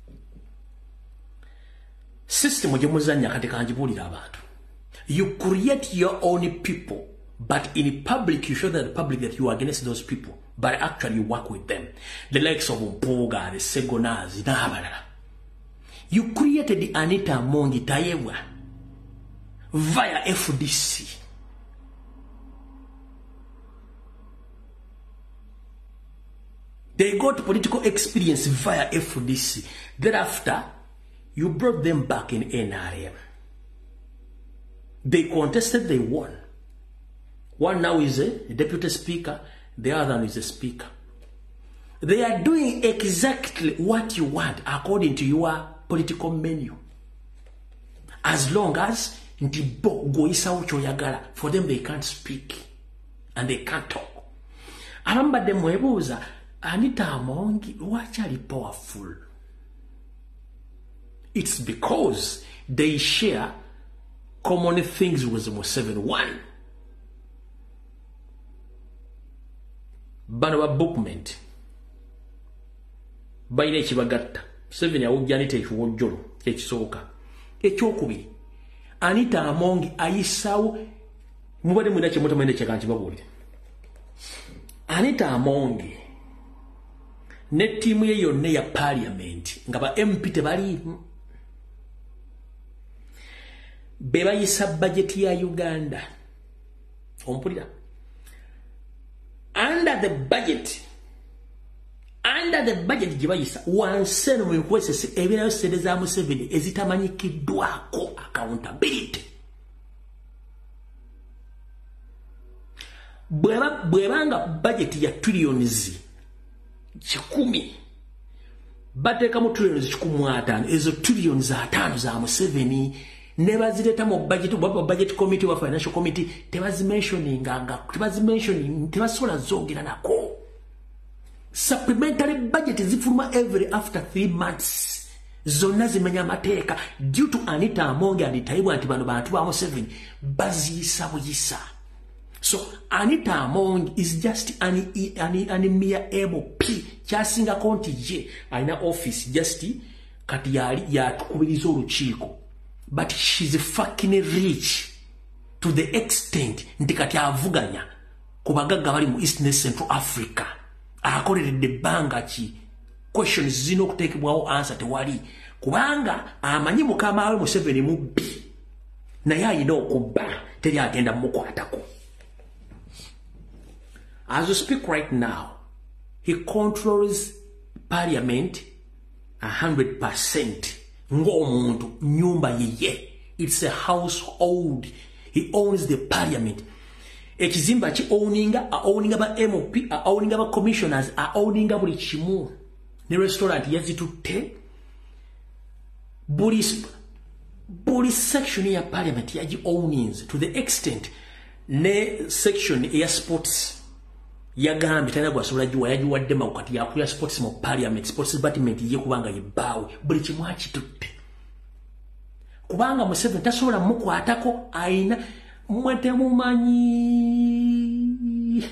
System gye muzanya kati kanjibulira abantu. You create your own people, but in public you show that the public that you are against those people, but actually you work with them. The likes of Mpuga, the Segonazi, n'abalala. You created Anita Amongi Tayewa via F D C. They got political experience via F D C. Thereafter, you brought them back in N R M. They contested, they won. One now is a deputy speaker, the other one is a speaker. They are doing exactly what you want according to your political menu. As long as for them they can't speak and they can't talk. Aramba de mwebuza Anita Amongi wachali powerful. It's because they share common things with Museveni. One, bano ba bookment bayina ekibagatta Museveni awujja Anita ekiwojjolo ekisooka. Ekyokubiri, Anita Amongi ayisawo mubadde mwina kye mutamanyina kye kankibabuulire. Anita Amongi ne tiimu ye yonna ya parliament nga ba M P tebaliimu be bayisa budget ya Uganda. Ompulira, under the budget under the budget gye bayisa wanseno mu nkwesese ebirayo sede za Museveni ezitamanyikiddwako accountability. Bwebanga budget ya trillions kikumi bateeka mu trillions kikumi ataano ezo trillions ataano za Museveni nebazireta mu budget bwa budget committee wa financial committee tebazi mentioning anga tebazi mentioning tebasola zongera nako supplementary budget zifuluma every after three months zonna zimenya mateeka due to Anita Amongi and Taibu anti bano bantu ba seven bazisa buyisa. So Anita Amongi is just an an, an mere M P kyasinga konti je aina office just kati yali yatukubiriza olukiiko. But she's fucking rich to the extent nti kati avuganya ku bagagga bali mu East and Central Africa. Akoleredde banga ki questions zino okuteekebwawo answer tewali kubanga amanyi mukama we Museveni mubbi naye ayina okubba teri agenda mukwatako. As we speak right now, he controls parliament a hundred percent. Ngomuntu nyumba yeye. It's a household. He owns the parliament. Ekizimba ki owninga a owninga ba M P a owninga ba commissioners a owninga buli kimu. Ne restaurant yazitutte. Buli buli section ya parliament yaji ownings to the extent ne section ya sports yagambi tana gwasobola jiwa yajiwadde makati yakuya sports mu parliament sports department ye kubanga yibawe buli kimu akitutte kubanga Museveni tasobola mukwatako aina mwete mumanyi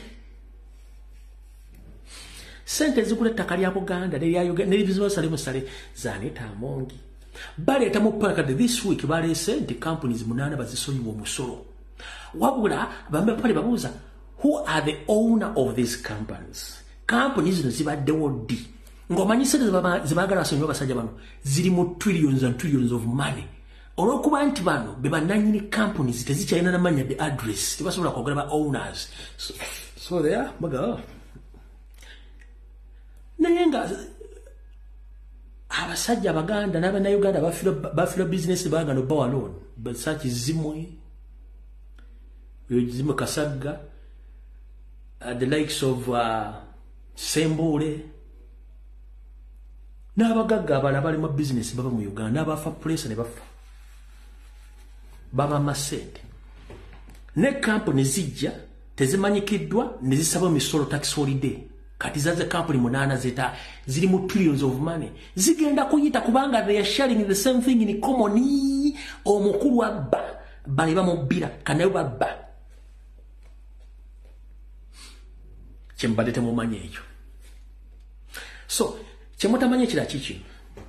sente zikule takali ya Buganda ne ya Uganda ne bizibu sale musale za Anita Amongi bale tamu paka this week bale sente companies munana bazisonyiwa musoro wabula bambe pale babuza who are the owner of these companies. Companies zibaddewo ddi ngomanyi sente zibagala basonyiwa basajja bano ziri mu trillions and trillions of money. Olwokuba nti bano be bannannyini companies tezikyalina namanya the address tebasobola kwogera ba owners so, so they are baga naye nga abasajja Abaganda n'Abannayuganda bafira business bagano bawalon basachi zimwe zimwe Kasagga uh, the likes of uh, Sembule n'abagagga abala bali mu business baba mu Uganda n'abafa place ne bafa baba masente ne company zijja tezimanyikiddwa ne zisaba misolo tax holiday kati zaze company munana zeta ziri mu trillions of money zigenda kuyita kubanga they are sharing the same thing in common omukulu abba bali bamubira kanayo babba kyembadete mumanye ekyo so kyemutamanye kira kiki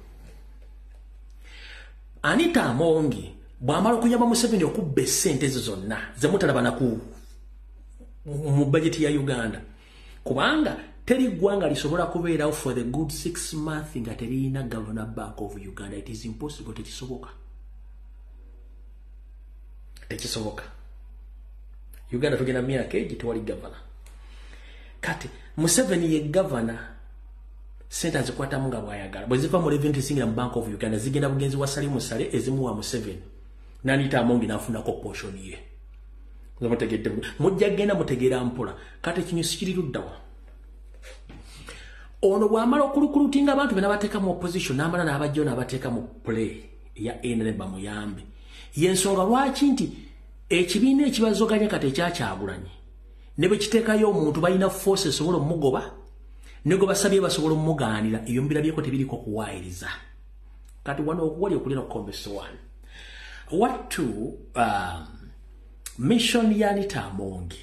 Anita Amongi bwamala okuyamba Museveni okubba sente zonna zemutalabana ku mu budget ya Uganda kubanga teri gwanga lisobola kubeerawo for the good six months nga terina Governor Bank of Uganda. It is impossible. Tekisoboka tekisoboka Uganda tugenda myaka egi tewali governor kati Museveni ye governor sente zikwata munga bwayagala bwe ziva mu revenue singira mu Bank of Uganda zigenda bugenzi wasali musale ezimu wa Museveni n'Anita Amongi n'afuna ko portion ye ngamutegedde mujja genda mutegeera mpola kati kinyo sikiriruddawa ono bwamala okulukulutinga abantu bena bateeka mu opposition n'amala n'abajjo n'abateeka mu play ya N R M bamuyambe yensonga lwaki nti ekibiina ekibazoganya kati ekyakyagulanye ne bwe kiteekayo omuntu balina force esobola omugoba nego basabye basobola omugaanira eyo mbirabyeko tebiriko kuwaayiriza kati wano okuwali okulina okukombesa wano what to um, mission ya Anita Amongi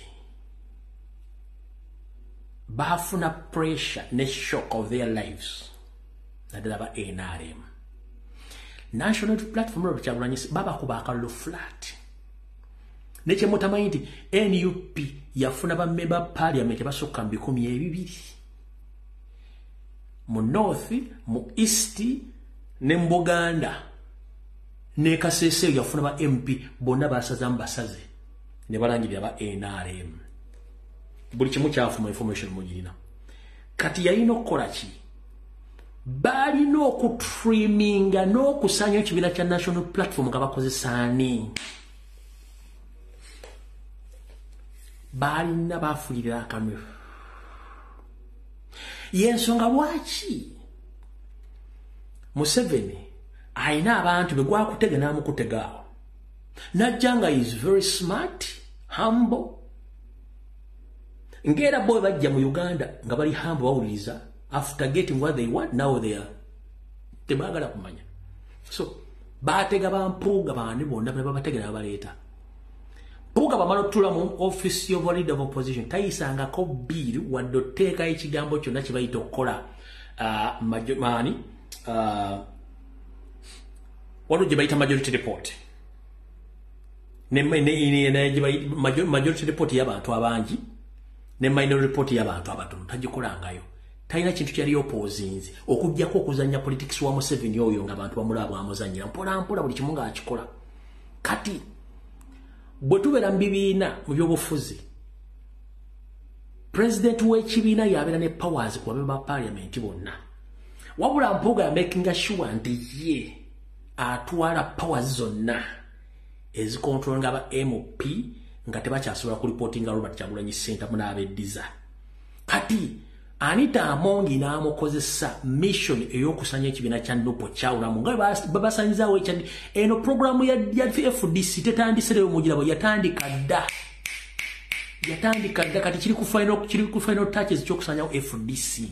bafuna pressure ne shock of their lives nadala ba N R M national platform ro kyagulanyi baba kuba akalulu flat neche mutamanyi nti N U P yafuna ba member parliament basukka mbikumi ebibiri mu north mu east ne Mbuganda ne Kasese yafuna ba M P bonna basaza mbasaze ne balangirira ba N R M buli kimu kyafuma information mujirina kati yalina okukola ki balina okutreaminga n'okusanya ekibiina kya national platform nga bakozesa ani balina bafulirira akamyu yensonga lwaki Museveni ayina abantu begwakutega n'amukutegaawo Najanga is very smart, humble. Ngera boy bajja mu Uganda nga bali humble bawuliza after getting what they want, now they are tebagala kumanya. So batega bampuga bandi bonna babategera abaleeta. Puga bamalo tula mu office of leader of opposition tayisanga ko bill wadoteka ekigambo kyonna kibayita okukola uh, mani uh, wano jibayita majority report. Ne ne ne jibayita majority report y'abantu abangi ne minority report y'abantu abatono tagikolangayo. Taina kintu kyali opposings okujjako okuzanya politics wa Museveni oyo nga abantu bamulaba amuzanyira mpola mpola buli kimunga akikola. Kati bwe tubera mbibiina mu byobufuzi president w'ekibiina yabeera ne powers ku babemba ba parliament bonna. Wabula Mpuuga ya making sure nti ye atwala powers zonna ezikontrolinga aba M P nga tebakyasobola ku reportinga Robert Kyagulanyi Ssentamu n'abeddiza. Kati Anita Amongi n'amukozesa mission ey'okusanya ekibiina kya Nupo kyawulamu nga babasanyizawo ekyandi eno programu ya, ya F D C tetandisereyo mugirabo yatandika dda yatandika dda kati kiri ku final kiri ku final touches ky'okusanyawo F D C.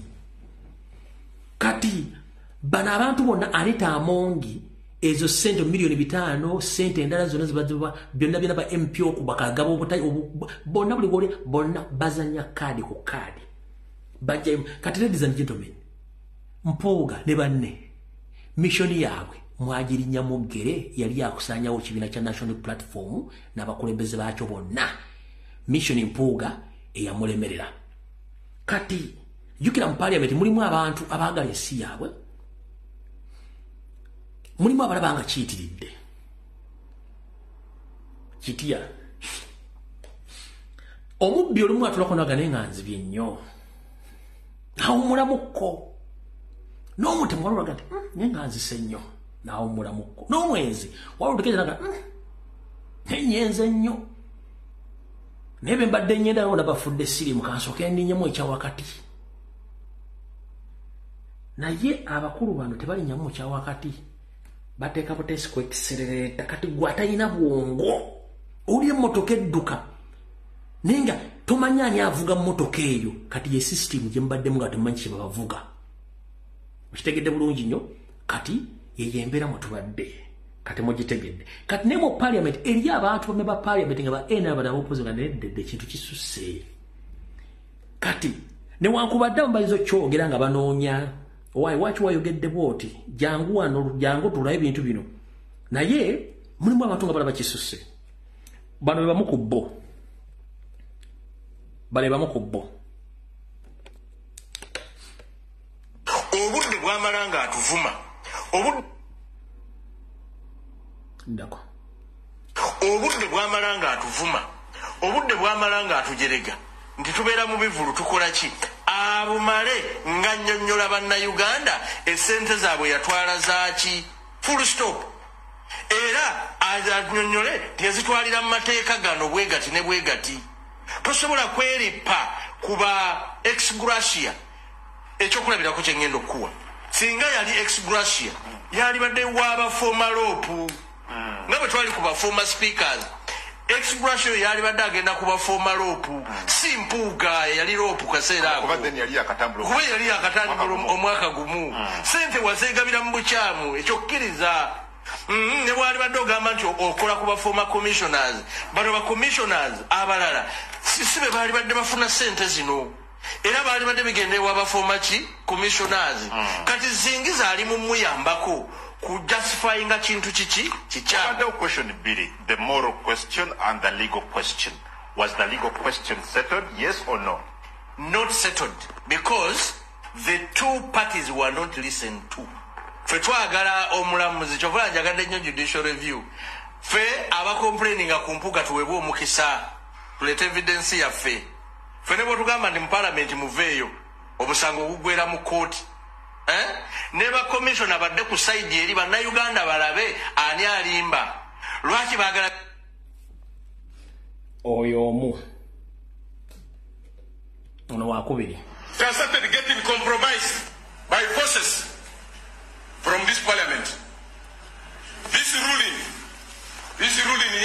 Kati bana abantu bonna Anita Amongi ezo sente milioni bitano sente endala zonna zibaziba byonna byonna ba M P okubakagaba obutai bonna buli gole bonna bazanya kadi ku kadi. Bajja kati ladies and gentlemen Mpuuga ne banne mission yaabwe mwajiri Nyamugere yali yakusanyawo kibiina kya National Platform n'abakulembeze baakyo bonna mission Mpuuga eyamulemerera. Kati jukira mu parliament mulimu abantu abaagala ensi yaabwe, mulimu abalaba nga kiyitiridde kitya omubbi olumu atulako nagane nga nzibye nnyo nawumulamuko n'omutima walulaga nti nye nga nzise nnyo nawumulamuko n'omwezi walulutekeza naga nenyenze nnyo naye be mbadde nyendawo nabafudde sirimu kansooke ndinyemu ekyawakati. Naye abakulu bano tebalinyamu ekyawakati bateeka butesi kwekiserereta kati gwe atalina bwongo oli emmotoka edduka naye nga tomanya ani avuga mmotoka eyo kati ye system gye mbaddemu nga temumanyi kye babavuga. Okitegedde bulungi nnyo kati yeyo embeera mwe tubadde kati mugitegedde. Kati ne mu parliament eri abantu bame ba parliament nga ba ena abana b'opozi nga neddedde ekintu kisusse. Kati newankubadde amubayizo kyogera nga banoonya why watch why yogedde bwoti jangu wano jangu tulaye ebintu bino naye mulimu abantu nga balaba kisusse. Bano be bamu ku bo bale bamu ku bo obudde bwamalanga atuvuma obudde ndako obudde bwamalanga atuvuma obudde bwamalanga atujerega nti tubeera mu bivulu tukola ki abumale nga nnyonnyola bannayuganda essente zaabwe yatwala zaaki full stop era annyonnyole tezitwalira mu mateeka gano bwegati ne bwegati. Tosobola kweripa kuba ex gratia ekyokulabirako kye ngenda okuwa singa yali ex gratia yali badde waaba former rope nga bwe twali kuba former speakers. Ex gratia yali badde agenda kuba former rope si Mpuuga yali rope kaseera ako kuba yali akatambula omwaka gumu sente wazeegabira mu bukyamu ekyokkiriza. Mm, ne wali badde ogamba nti okola kuba former commissioners bano ba commissioners abalala sibe bali badde bafuna sente zino era bali badde bigendewa ba former ki commissioners mm. Kati zingiza ali mu muyambako ku justifying kintu kiki kikya. The question Billy, the moral question and the legal question. Was the legal question settled, yes or no? Not settled because the two parties were not listened to. Fe twagala omulamuzi kyovula njagadde nnyo judicial review fe aba complaining nga ku Mpuuga tuweebwe omukisa tulete evidence yaffe fe ne bwe tugamba ndi mu parliament muveeyo omusango ogugwera mu kooti eh? Ne ba commissioner badde ku side eri bannayuganda balabe ani alimba lwaki baagala oyo omu ono wakubiri. They have started getting compromised by forces from this parliament. This ruling, this ruling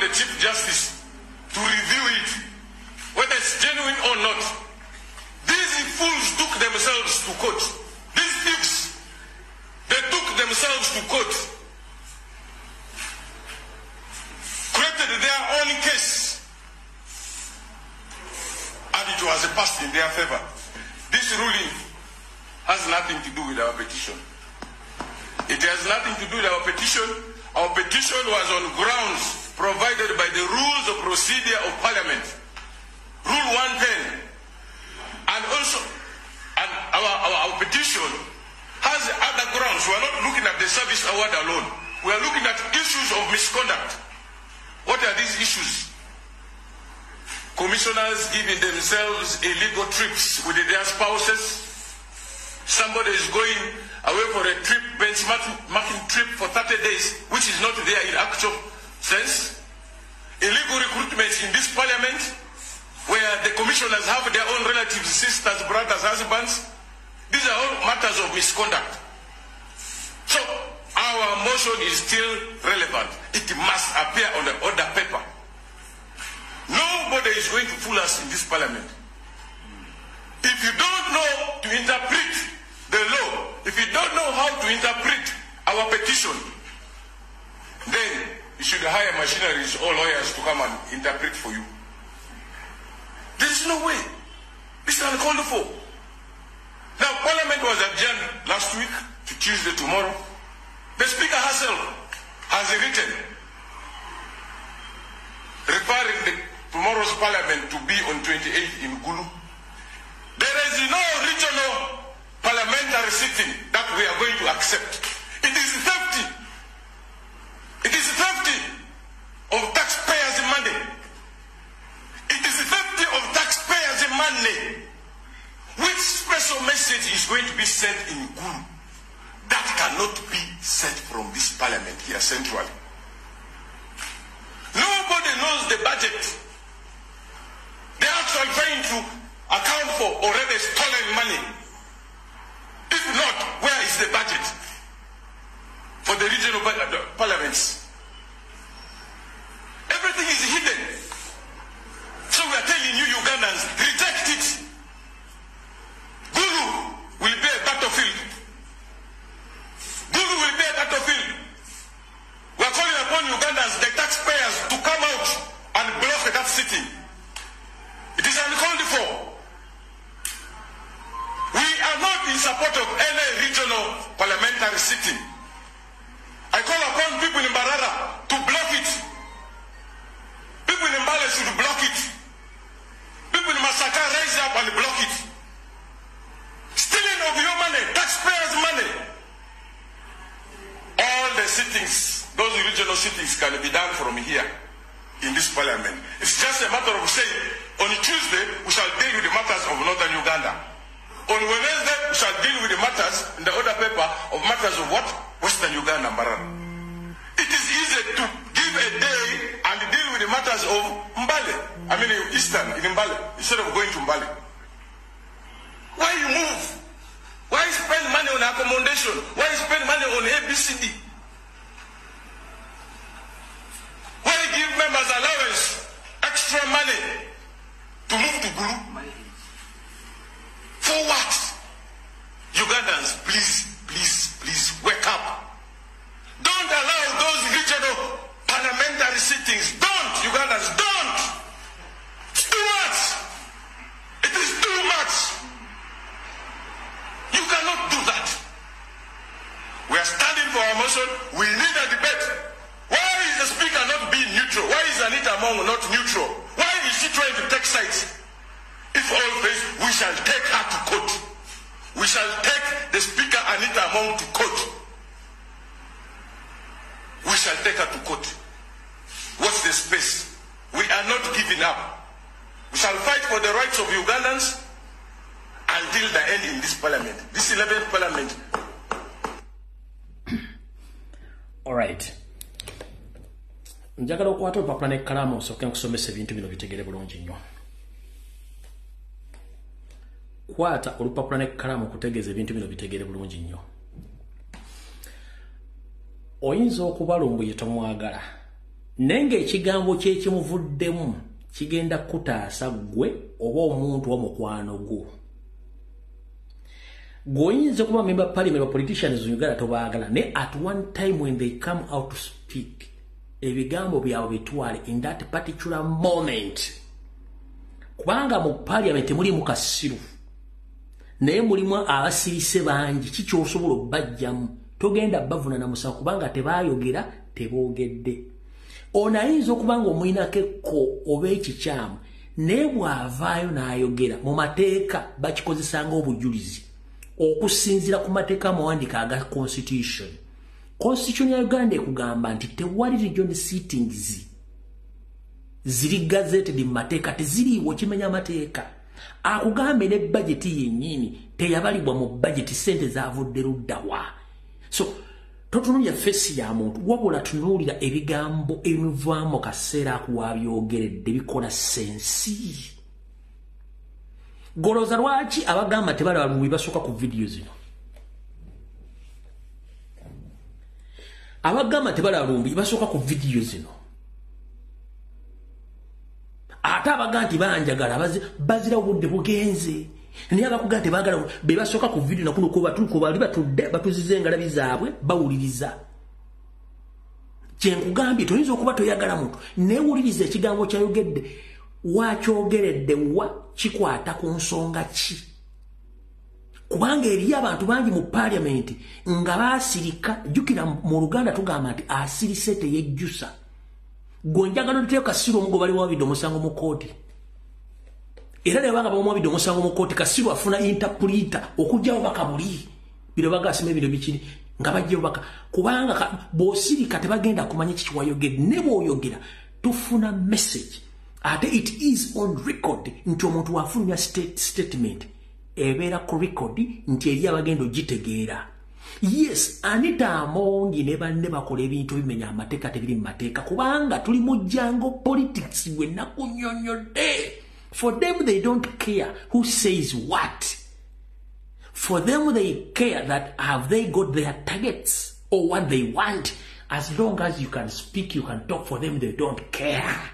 the Chief Justice to review it, whether it's genuine or not. These fools took themselves to court. These thieves, they took themselves to court, created their own case, and it was passed in their favor. This ruling has nothing to do with our petition. It has nothing to do with our petition. Our petition was on grounds provided by the rules of procedure of Parliament, Rule one ten, and also and our, our, our petition has other grounds. We are not looking at the service award alone. We are looking at issues of misconduct. What are these issues? Commissioners giving themselves illegal trips with their spouses. Somebody is going away for a trip, benchmarking trip for thirty days, which is not there in actual sense. Illegal recruitment in this parliament, where the commissioners have their own relatives, sisters, brothers, husbands. These are all matters of misconduct. So, our motion is still relevant. It must appear on the order paper. Nobody is going to fool us in this parliament. If you don't know to interpret the law, if you don't know how to interpret our petition, then you should hire machineries or lawyers to come and interpret for you. There is no way. It's uncalled for. Now, Parliament was adjourned last week to Tuesday tomorrow. The Speaker herself has written referring the tomorrow's Parliament to be on twenty-eighth in Gulu. There is no regional parliamentary sitting that we are going to accept. It is theft. It is theft of taxpayers' money. It is theft of taxpayers' money. Which special message is going to be sent in Gulu that cannot be sent from this parliament here centrally? Nobody knows the budget. They are actually trying to account for already stolen money. If not, where is the budget for the regional parliaments? Everything is hidden. So we are telling you Ugandans, reject it. Gulu will be a battlefield. Gulu will be a battlefield. We are calling upon Ugandans, the taxpayers, to come out and block that city. It is uncalled for. We are not in support of any regional parliamentary sitting. I call upon people in Mbarara to block it. People in Mbale should block it. People in Masaka rise up and block it. Stealing of your money, taxpayers' money. All the sittings, those regional sittings, can be done from here in this parliament. It's just a matter of saying, on Tuesday, we shall deal with the matters of Northern Uganda. On Wednesday, we shall deal with the matters in the order paper of matters of what? Western Uganda and Mbarara. It is easy to give a day and deal with the matters of Mbale. I mean, Eastern, in Mbale, instead of going to Mbale. Why you move? Why spend money on accommodation? Why spend money on A B C D? Why give members allowance, extra money to move to Gulu? For what? Ugandans, please, please, please wake up. Don't allow those regional parliamentary sittings. Don't, Ugandans, don't. It's too much. It is too much. You cannot do that. We are standing for our motion. We need a debate. Why is the speaker not being neutral? Why is Anita Among not neutral? Why is she trying to take sides? If all fails, we shall take her to court. We shall take the speaker Anita Among to court. We shall take her to court. What's the space? We are not giving up. We shall fight for the rights of Ugandans until the end in this parliament. This eleventh parliament. All right. Njagala okwata olupapula n'ekkalaamu osooke nkusomesa ebintu bino bitegere bulungi nnyo. Kwata olupapula n'ekkalaamu okutegeeza ebintu bino bitegere bulungi nnyo. Oyinza okuba lumbuye tomwagala nenge ekigambo kye kimuvuddemu kigenda kutaasa gwe oba omuntu omukwano gwo goyinza kuba member parliament or politicians in Uganda tobaagala ne at one time when they come out to speak ebigambo byabwe bitwale in that particular moment kubanga mu parliament muli mu kasiru naye mulimu abasirise bangi kikyosobola obbajjamu togenda bavuna na musa kubanga tebayogera teboogedde ono ayinza okubanga omwinako ekko oba ekikyamu naye bw'avaayo n'ayogera mu mateeka bakikozesanga obujulizi okusinzira ku mateeka amawandiika aga constitution constitution ya Uganda ekugamba nti tewali region sittings ziri gazetted mu mateeka teziriiwo kimenya amateeka akugambe ne budget yennyini teyabalibwa mu budget sente zavudde luddawa so totunulira fesi ya muntu wabula tunulira ebigambo ebivaamu kaseera akuwabyogeredde bikola sensi goloza lwaki abagamba tebalaba mu bibasooka ku video zino abagamba tebalaba mu bibasooka ku video zino ate abagamba nti banjagala bazira obudde bugenze naye abakugaa tebagala be basooka ku video nakuno kuba tuko bali batudde batuzize engalabi zaabwe bawuliriza kyenkugambye toyinza okuba toyagala muntu neewuliriza ekigambo kyayogedde wakyogeredde wa kikwata ku nsonga ki kubanga eriyo abantu bangi mu parliament nga baasirika jjukira mu Luganda tugamba nti asirise teyejjusa gonjagano tuteeka kasiro omugo bali wabidde omusango mu kooti era ne banga bamwabidde omusango mu kooti kasiro afuna interpreter okujjawo baka buli biro bagasima ebiro bikini nga bajjawo baka kubanga bosirika tebagenda kumanya kikiwayogedde ne bw'oyogera tufuna message ate it is on record nti omuntu wafunya state statement ebeera ku record nti eri abagenda ogitegeera yes Anita Amongi ne banne bakola ebintu bimenya amateeka tebiri mu mateeka kubanga tuli mu jango politics we nakunyonyodde for them they don't care who says what for them they care that have they got their targets or what they want as long as you can speak you can talk for them they don't care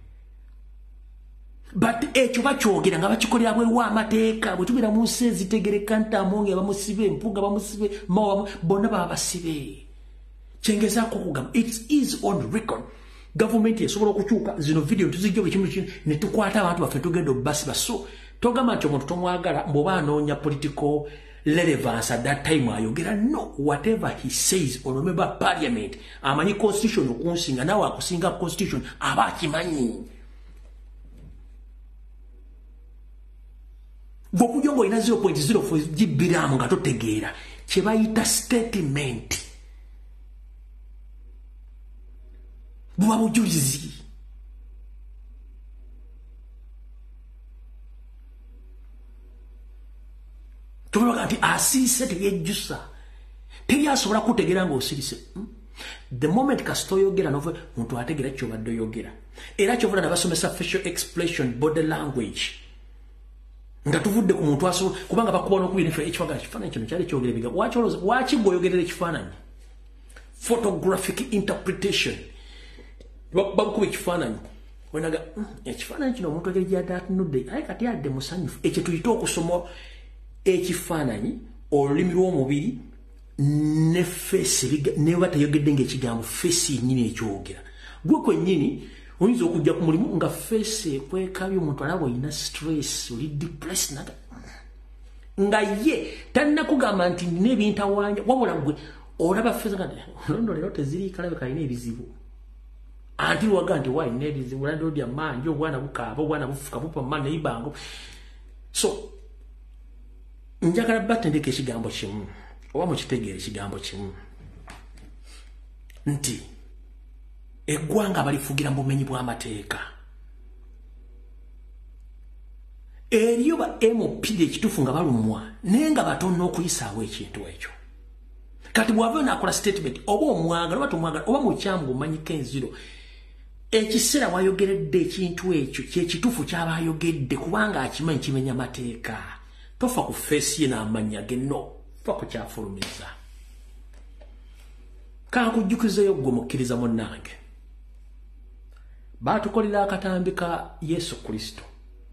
but ekyo bakyogera nga bakikolera bwe wa amateeka bwe tubira mu nsi ezitegereka nti Amongi bamusibe empuga bamusibe mawa bonna baba basibe kyengezaako okugamba it is on record government esobola okukyuka zino video tuzijja bwe kimu kino ne tukwata abantu baffe tugenda obbasiba so togamba nti omuntu tomwagala bw'oba anoonya political relevance at that time ayogera no whatever he says or remember parliament amanyi constitution okunsinga nawe akusinga constitution aba akimanyi Bokujongo ina zero point zero four jibiramu nga totegeera kye bayita statement buba bujulizi tuloga nti asirise teyejjusa teyasobola kutegeera ng'osirise the moment kasito oyogera nove muntu ategeera kyobadde oyogera era kyovula nabasomesa facial expression body language nga tuvudde ku muntu aso kubanga bakubona okubira efe ekifaga kifaananyi kino kyali kyogera biga wakyoloza waki gwoyogerera ekifaananyi photographic interpretation babukuba ekifaananyi wenaga ekifaananyi kino omuntu egeri gyadde atunudde aye kati adde musanyufu ekyo tuyita okusoma ekifaananyi olulimi lw'omubiri ne face ne batayogedde ng'ekigambo face yennyini ekyogera gwe kwennyini oyinza okujja ku mulimu nga face kwekabya omuntu alaba olina stress oli depressed naga nga ye tannakugamba nti nina ebintawanya wabula gwe olaba face nga londo leero teziriikalabe kalina ebizibu anti waga nti walina ebizibu landi odya mangi obwana bukaaba obwana bufuka bupa mane ibango so njagala batendeka ekigambo kimu oba mukitegeera ekigambo kimu nti eggwanga balifugira mu bumenyi bw'amateeka eriyo ba M P ekitufu nga balumwa naye nga batono okuyisaawo ekintu ekyo kati bw'ava n'akola statement oba omwagala oba tomwagala oba mukyamu gumanyiko enziro ekiseera wayogeredde ekintu ekyo kyekitufu kyaba ayogedde kubanga akimanyi kimenya amateeka tofa ku feesi ye n'amanya ge no fa ku kyafulumiza kankujjukizeyo gwe mukkiriza munnange batukolera akatambi ka Yesu Kristo.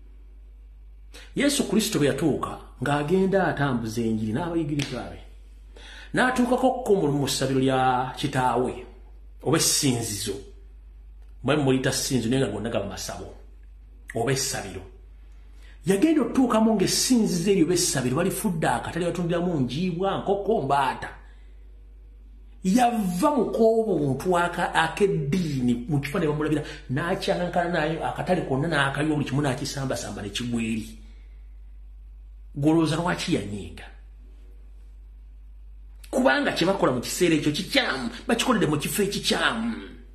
Yesu Kristo bwe yatuuka ng'agenda atambuza enjiri n'abayigiriza be. N'atuukako ko mu ssabiro lya kitaawe oba essinzizo. Mwe mulita ssinzo naye nga gonna gaba masabo oba essabiro. Yagenda otuukamu ng'essinzizo eryo oba essabiro balifudde akatale batundiramu njiibwa, nkoko, mbaata. Yava mu k'obuntu ak'eddiini mu kifo ne bamulabira n'akyalankana nayo akatale konna n'akaliwo buli kimu n'akisambasamba ne kigwa eri. Golooza lwaki yanyiiga? Kubanga kye bakola mu kiseera ekyo kikyamu, bakikoledde mu kifo ekikyamu.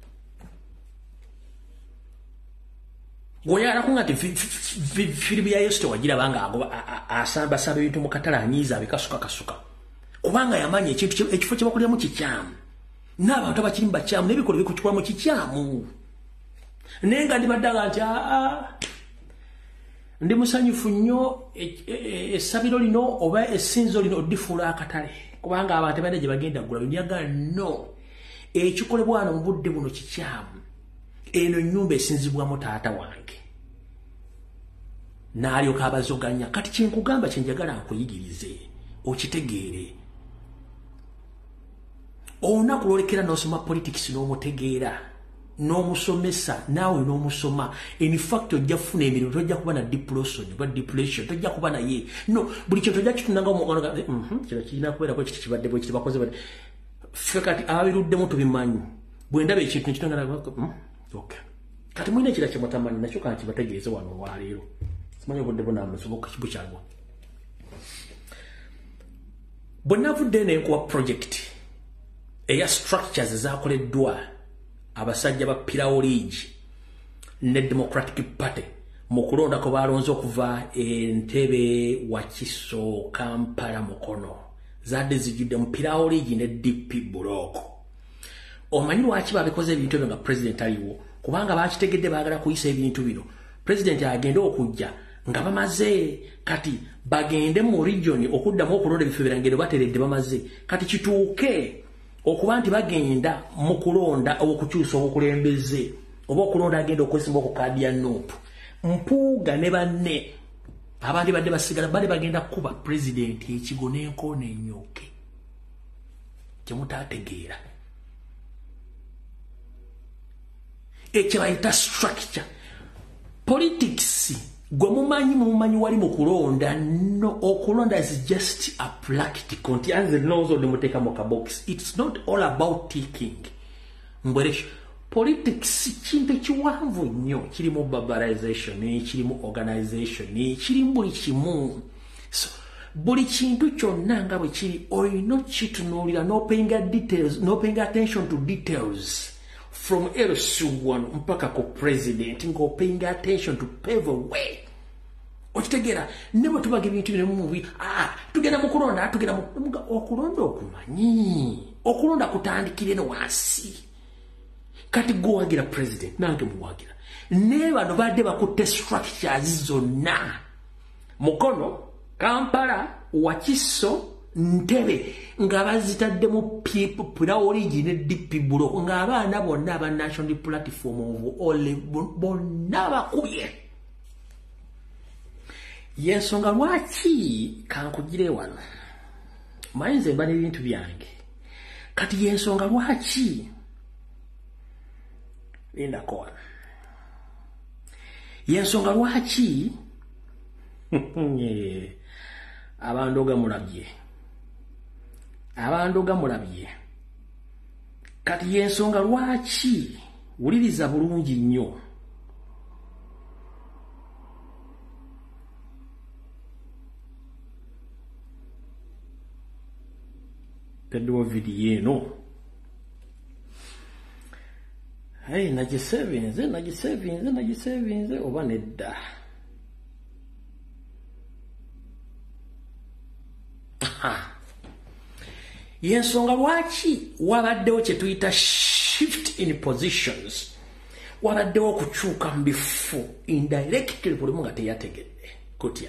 Goyala kunga ti firibi ya Yesu tewagirabanga asambasamba ebintu mu katale anyiiza abikasuka kasuka. Kubanga yamanya ekintu ekifo kye bakoleramu kikyamu. N'abantu abakiri mu bakyamu n'ebikola bikukikola mu kikyamu. Naye nga ndibaddaga nti aa ndi musanyufu nnyo essabiro lino oba essinzo lino oddifuula akatale. Kubanga abantu balina gye bagenda gula binyaga no. Ekikolebwa wano mu budde buno kikyamu. Eno nnyumba esinzibwamu taata wange. N'alyoka abazoganya. Kati kyenkugamba kye njagala nkuyigirize okitegeere. Olunaku lwolekera n'osoma politics n'omutegeera n'omusomesa naawe n'omusoma. In fact ojja kufuna emirimu tojja kuba na depression oba depression tojja kuba naye. No, buli kintu ojja kitunanga omugano ga kino kirina kubeerako kiti kibadde bwe kiti bakoze bade. Ffe kati ababiruddemu tubimanyi. Bwe ndaba ekintu nekitongana okay. Kati mwine ekira kye mutamanyi nakyo kana kibategeeze wano olwaleero. Simanyi obudde bunaamusoboka kibukyalwa. Bwe navudde n'enkuwa project eya structures ezaakoleddwa abasajja ba Pirawo League ne Democratic Party mu kulonda ko balonze okuva Entebbe, Wakiso, Kampala, Mukono zadde zijjudde mu Pirawo League ne D P Block. Omanyi lwaki babikoze ebintu ebyo nga president aliwo? Kubanga bakitegedde baagala kuyisa ebintu bino. President agenda okujja nga bamaze kati bagende mu region okuddamu okulonda ebifo birangiro bateredde bamaze kati kituuke okuba nti bagenda mu kulonda okukyusa obukulembeze oba okulonda agenda okwesimba ku kaadi ya Nuupu. Mpuuga ne banne abandi badde basigala bali bagenda kuba president ekigo n'enkoona ennyooke kye mutaategeera. Ekyo bayita structure. Politics gwe mumanyi mumanyi wali mu kulonda no okulonda is just a practical nti anze nozo de muteka mu kabox. It's not all about ticking. Mbweresho politics kintu kiwanvu nnyo kirimu barbarization kirimu organization kirimu buli kimu. So buli kintu kyonna nga bwe kiri olina kitunuulira n'opayinga details n'opayinga attention to details. From L C one mpaka ko president ngo paying attention to pave a way. Okitegera nebo tubaga ebintu bino mu mubi ah tugenda mu kulonda tugenda mu okulonda okumanyi okulonda kutandikire no wansi kati go wagira president nange muwagira ne bano badde bakutte structures zonna Mukono, Kampala, Wakiso, Ntebbe nga bazitadde mu Pirawo League ne D P Block nga abaana bonna aba National Platform of Ole bonna bakubye. Yensonga lwaki kankugire wano mayinza emba n'ebintu byange kati yensonga lwaki linda kola yensonga lwaki abandoga mulabye abandoga mulabye kati yensonga lwaki wuliriza bulungi nnyo tedduwa video eno hey nagisevinze nagisevinze nagisevinze oba nedda yensonga lwaki wabaddewo kye tuyita shift in positions wabaddewo okukyuka mu bifu indirectly bulimu nga teyategedde kutya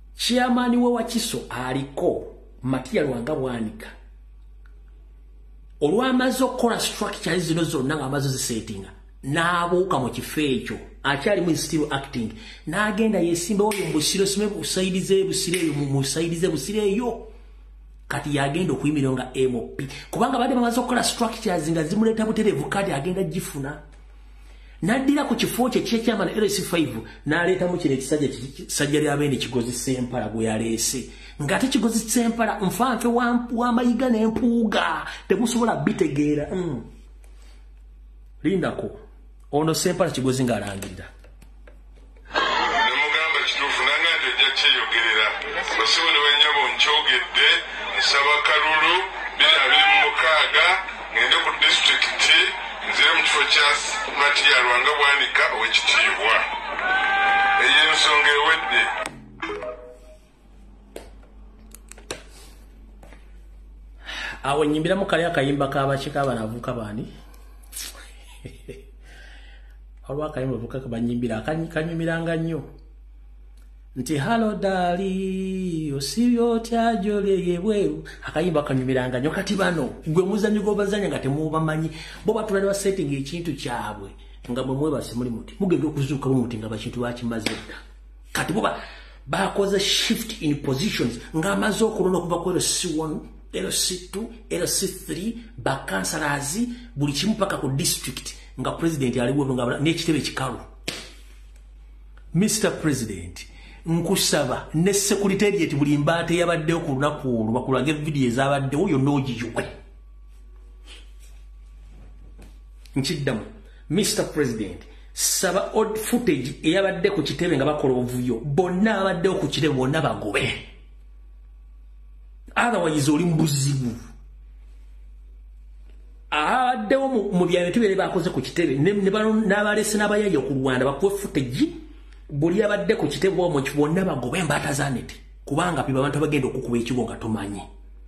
chairman we Wakiso aliko Matia Lwanga Bwanika olwamaze okukola structure zino zonna ng'amaze zisetinga n'abuuka mu kifo ekyo akyali mu still acting n'agenda yesimbawo yo mbusiro sime busaidize busire eyo musaidize busire eyo kati yagenda okuyimirira nga M P kubanga badde bamaze okukola structures nga zimuleeta butereevu kati agenda gifuna n'addira ku kifo kye ky'ekyama L C five n'aleetamu kino ekisajja kisajja ly'abeene kigozi Sempala gwe yaleese ng'ate kigozi Sempala nfanfe w'amayiga n'empuuga temusobola bitegeera mm. lindako ono Sempala kigozi ng'alangirira nemugamba kituufu nange nti ojja kyeyogerera basibo ne banyabo nkyogedde nsaba kalulu biri abiri mu mukaaga ngende ku disitulikiti nzire mu kifo kya Matiya Lwanga Bwanika ow'ekitiibwa eyo ensonga ewedde awo nyimbiramu kali akayimba kabaki kabanavuka bani olwa akayimba vuka kabanyimbira akanyumiranga nnyo nti halo dali osibyo tyajoleye bweru akayimba akanyumiranga nnyo kati bano gwe muzanyi gobazanya nga temubamanyi bo batulali wa setting ekintu kyabwe nga mwe mwebase muli muti mugenda okuzuuka muti nga bakintu bakimaze kati boba bakoze shift in positions nga amaze okulona okuva ku L C one L C two L C three bakansalazi buli kimu paka ku district nga president aliwo nga n'ekitebe kikalu Mister President nkusaba ne secretariat buli mbaate yabadde ku lunaku olwo bakulage video ezabadde oyo n'ogiyuwe nkiddamu Mister President saba odd footage eyabadde ku kitebe nga bakola ovuyo bonna abadde ku kitebe bonna bagobe otherwise oli mbuzibu abaddewo mu byalo tubere bakoze ku kitebe n'abalese n'abayaya ku Rwanda bakuwe footage buli abadde ku kitebe bwo kibonna bagobe mbata zaneti kubanga piba abantu bagenda okukuba ekigo nga tumanyi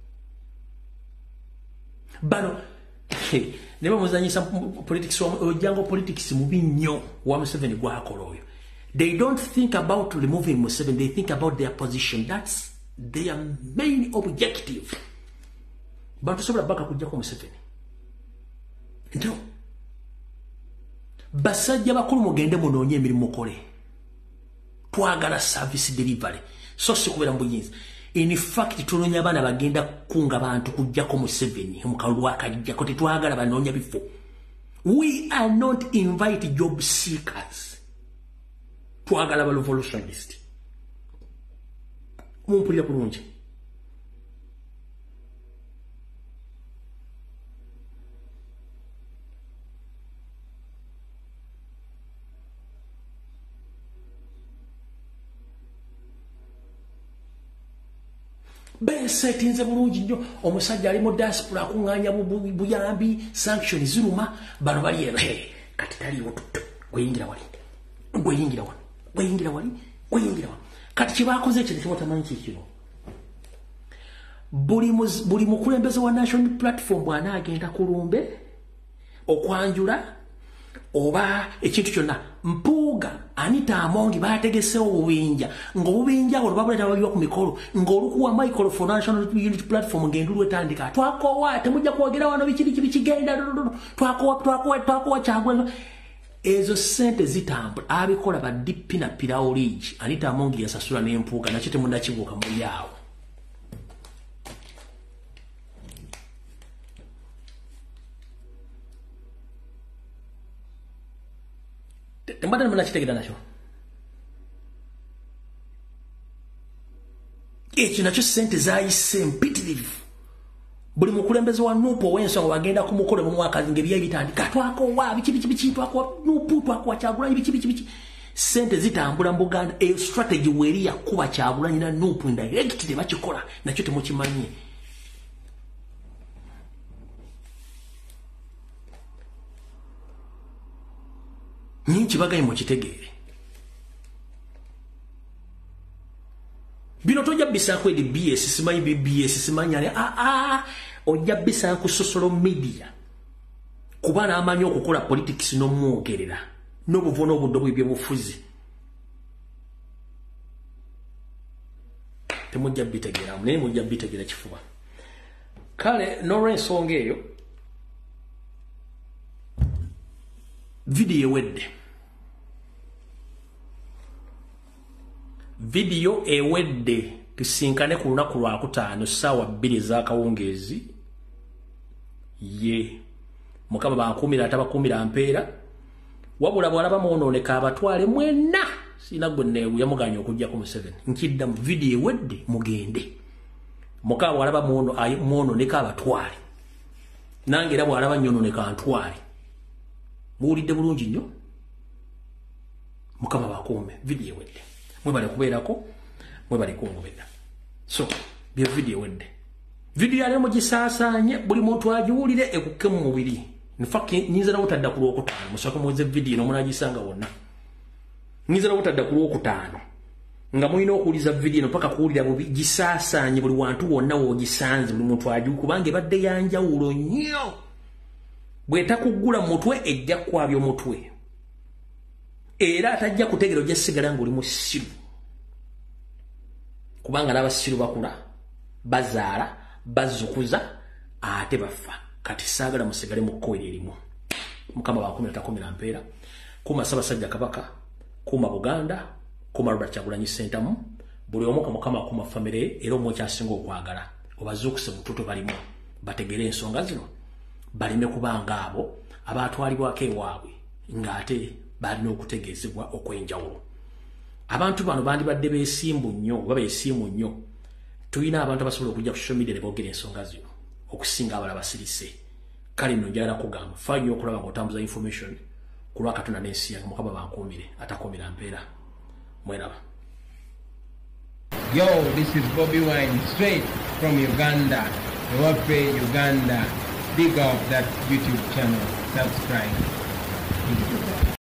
bano ne bamuzanyisa politics ojango politics mubi nnyo wa Museveni gwakola oyo they don't think about removing Museveni they think about their position that's their main objective bantu sobola baka kujja ku Museveni no basajja bakulu mugende munoonye emirimu mukole twagala service delivery so si kubera mbuyinza in fact tunoonya abana bagenda kunga bantu kujja ku Museveni mukalwa akajja ko tetwagala banoonya bifo we are not invite job seekers twagala ba revolutionist mumpulira kurungi besetinze bulungi nnyo omusajja ali mu diaspora akunganya buyambi sanction ziruma bano bali ebe kati taliwo tutto gweyingira wali gweyingira wali gweyingira wali gweyingira wali kati kibakoze ekyo tekiwatamanyi kikino buli buli mukulembeze wa national platform bwana agenda kulumbe okwanjula oba ekintu kyonna mpuuga Anita Amongi bategesewo obubinja ng'obubinja olwo babuleta babiwa ku mikolo ng'olukuwa microphone national unity platform ng'endu lwetandika twakowa temujja kwogera wano bikiri kibi kigenda twakowa twakowa twakowa kyagwe ezo sente zitambula abikola ba dipi na Piraoligi Anita Amongi yasasula n'empuuga nakyo temunnakibuuka muri awo Mbada na mnachitegeda nacho. Echi nacho sente zayise mpitirivu. Buli mukulembeze wa nupo wenso wagenda kumukole mu mwaka ngebya bitandika twako wa bichi bichi bichi twako nupu twako chagula bichi bichi bichi. Sente zitambula mbuganda e strategy weri ya kuba chagula nyina nupu indirect de bakikola nacho temukimanyi. Nyinchi bagaye mu kitegere bino tojja bisa ko edi B S simanyi B S simanyi ale a a ojja bisa ku social media kubana amanyi okukola politics no mwogerera no buvono obuddo bwebye bufuzi temujja bitegera ne mujja bitegera kifuba kale no ensonga eyo video ewedde video ewedde tusinkane ku lunaku lwakutaano ssaawa bbiri ez'akawungeezi ye mukama bankuumira atabakuumira mpeera wabula bw'alaba mwonooneka abatwale mwenna sina gwe neewu yamuganya okujjako Museveni nkidda mu video ewedde mugende mukama bw'alaba mwonooneka abatwale nange era bw'alaba nyonooneka ntwale muwulidde bulungi nnyo mukama bakuume video ewedde mwebale kubeerako mwebale kungobera so byo video ewedde video yali mugisaasaanye buli muntu agiwulire ekukke mu mubiri in fact nyinza nawo tadda ku lwokutaano musooka muweze video n'omunaagisanga wonna nyinza nawo tadda ku lwokutaano nga mulina okuwuliza video mpaka kuwulira bubi gisaasaanye buli wantu wonna woogisanze buli muntu agiwu kubanga ebadde yanjawulo nnyo bw'etakuggula mutwe ejja kwabya omutwe era atajja kutegera ojja sigala ng'oli musiru kubanga n'abasiru bakula bazaala bazukuza ate bafa kati saagala musigale mu kkoera erimu mukama bankumira takumira mpeera kuma Ssaabasajja Kabaka kuma Buganda kuma Robert Kyagulanyi Ssentamu buli omu ku mukama akuma famire era omu kyasinga okwagala obazuukuse mututo balimu bategere ensonga zino balime kubanga abo abatwalibwako ewaabwe ng'ate balina okutegeezebwa okwenjawulo abantu bano bandibadde beesimbu nnyo oba beesiimu nnyo tulina abantu abasobola okujja ku social media ne boogera ensonga zino okusinga abala basirise kale nno njagala kugamba faa nnyo okulaba ng'otambuza information ku lwa Katonda n'ensi yange mukama bankuumire atakuumira mpeera mweraba. Yo, this is Bobby Wine straight from Uganda. Ewape Uganda. Big up that YouTube channel. Subscribe.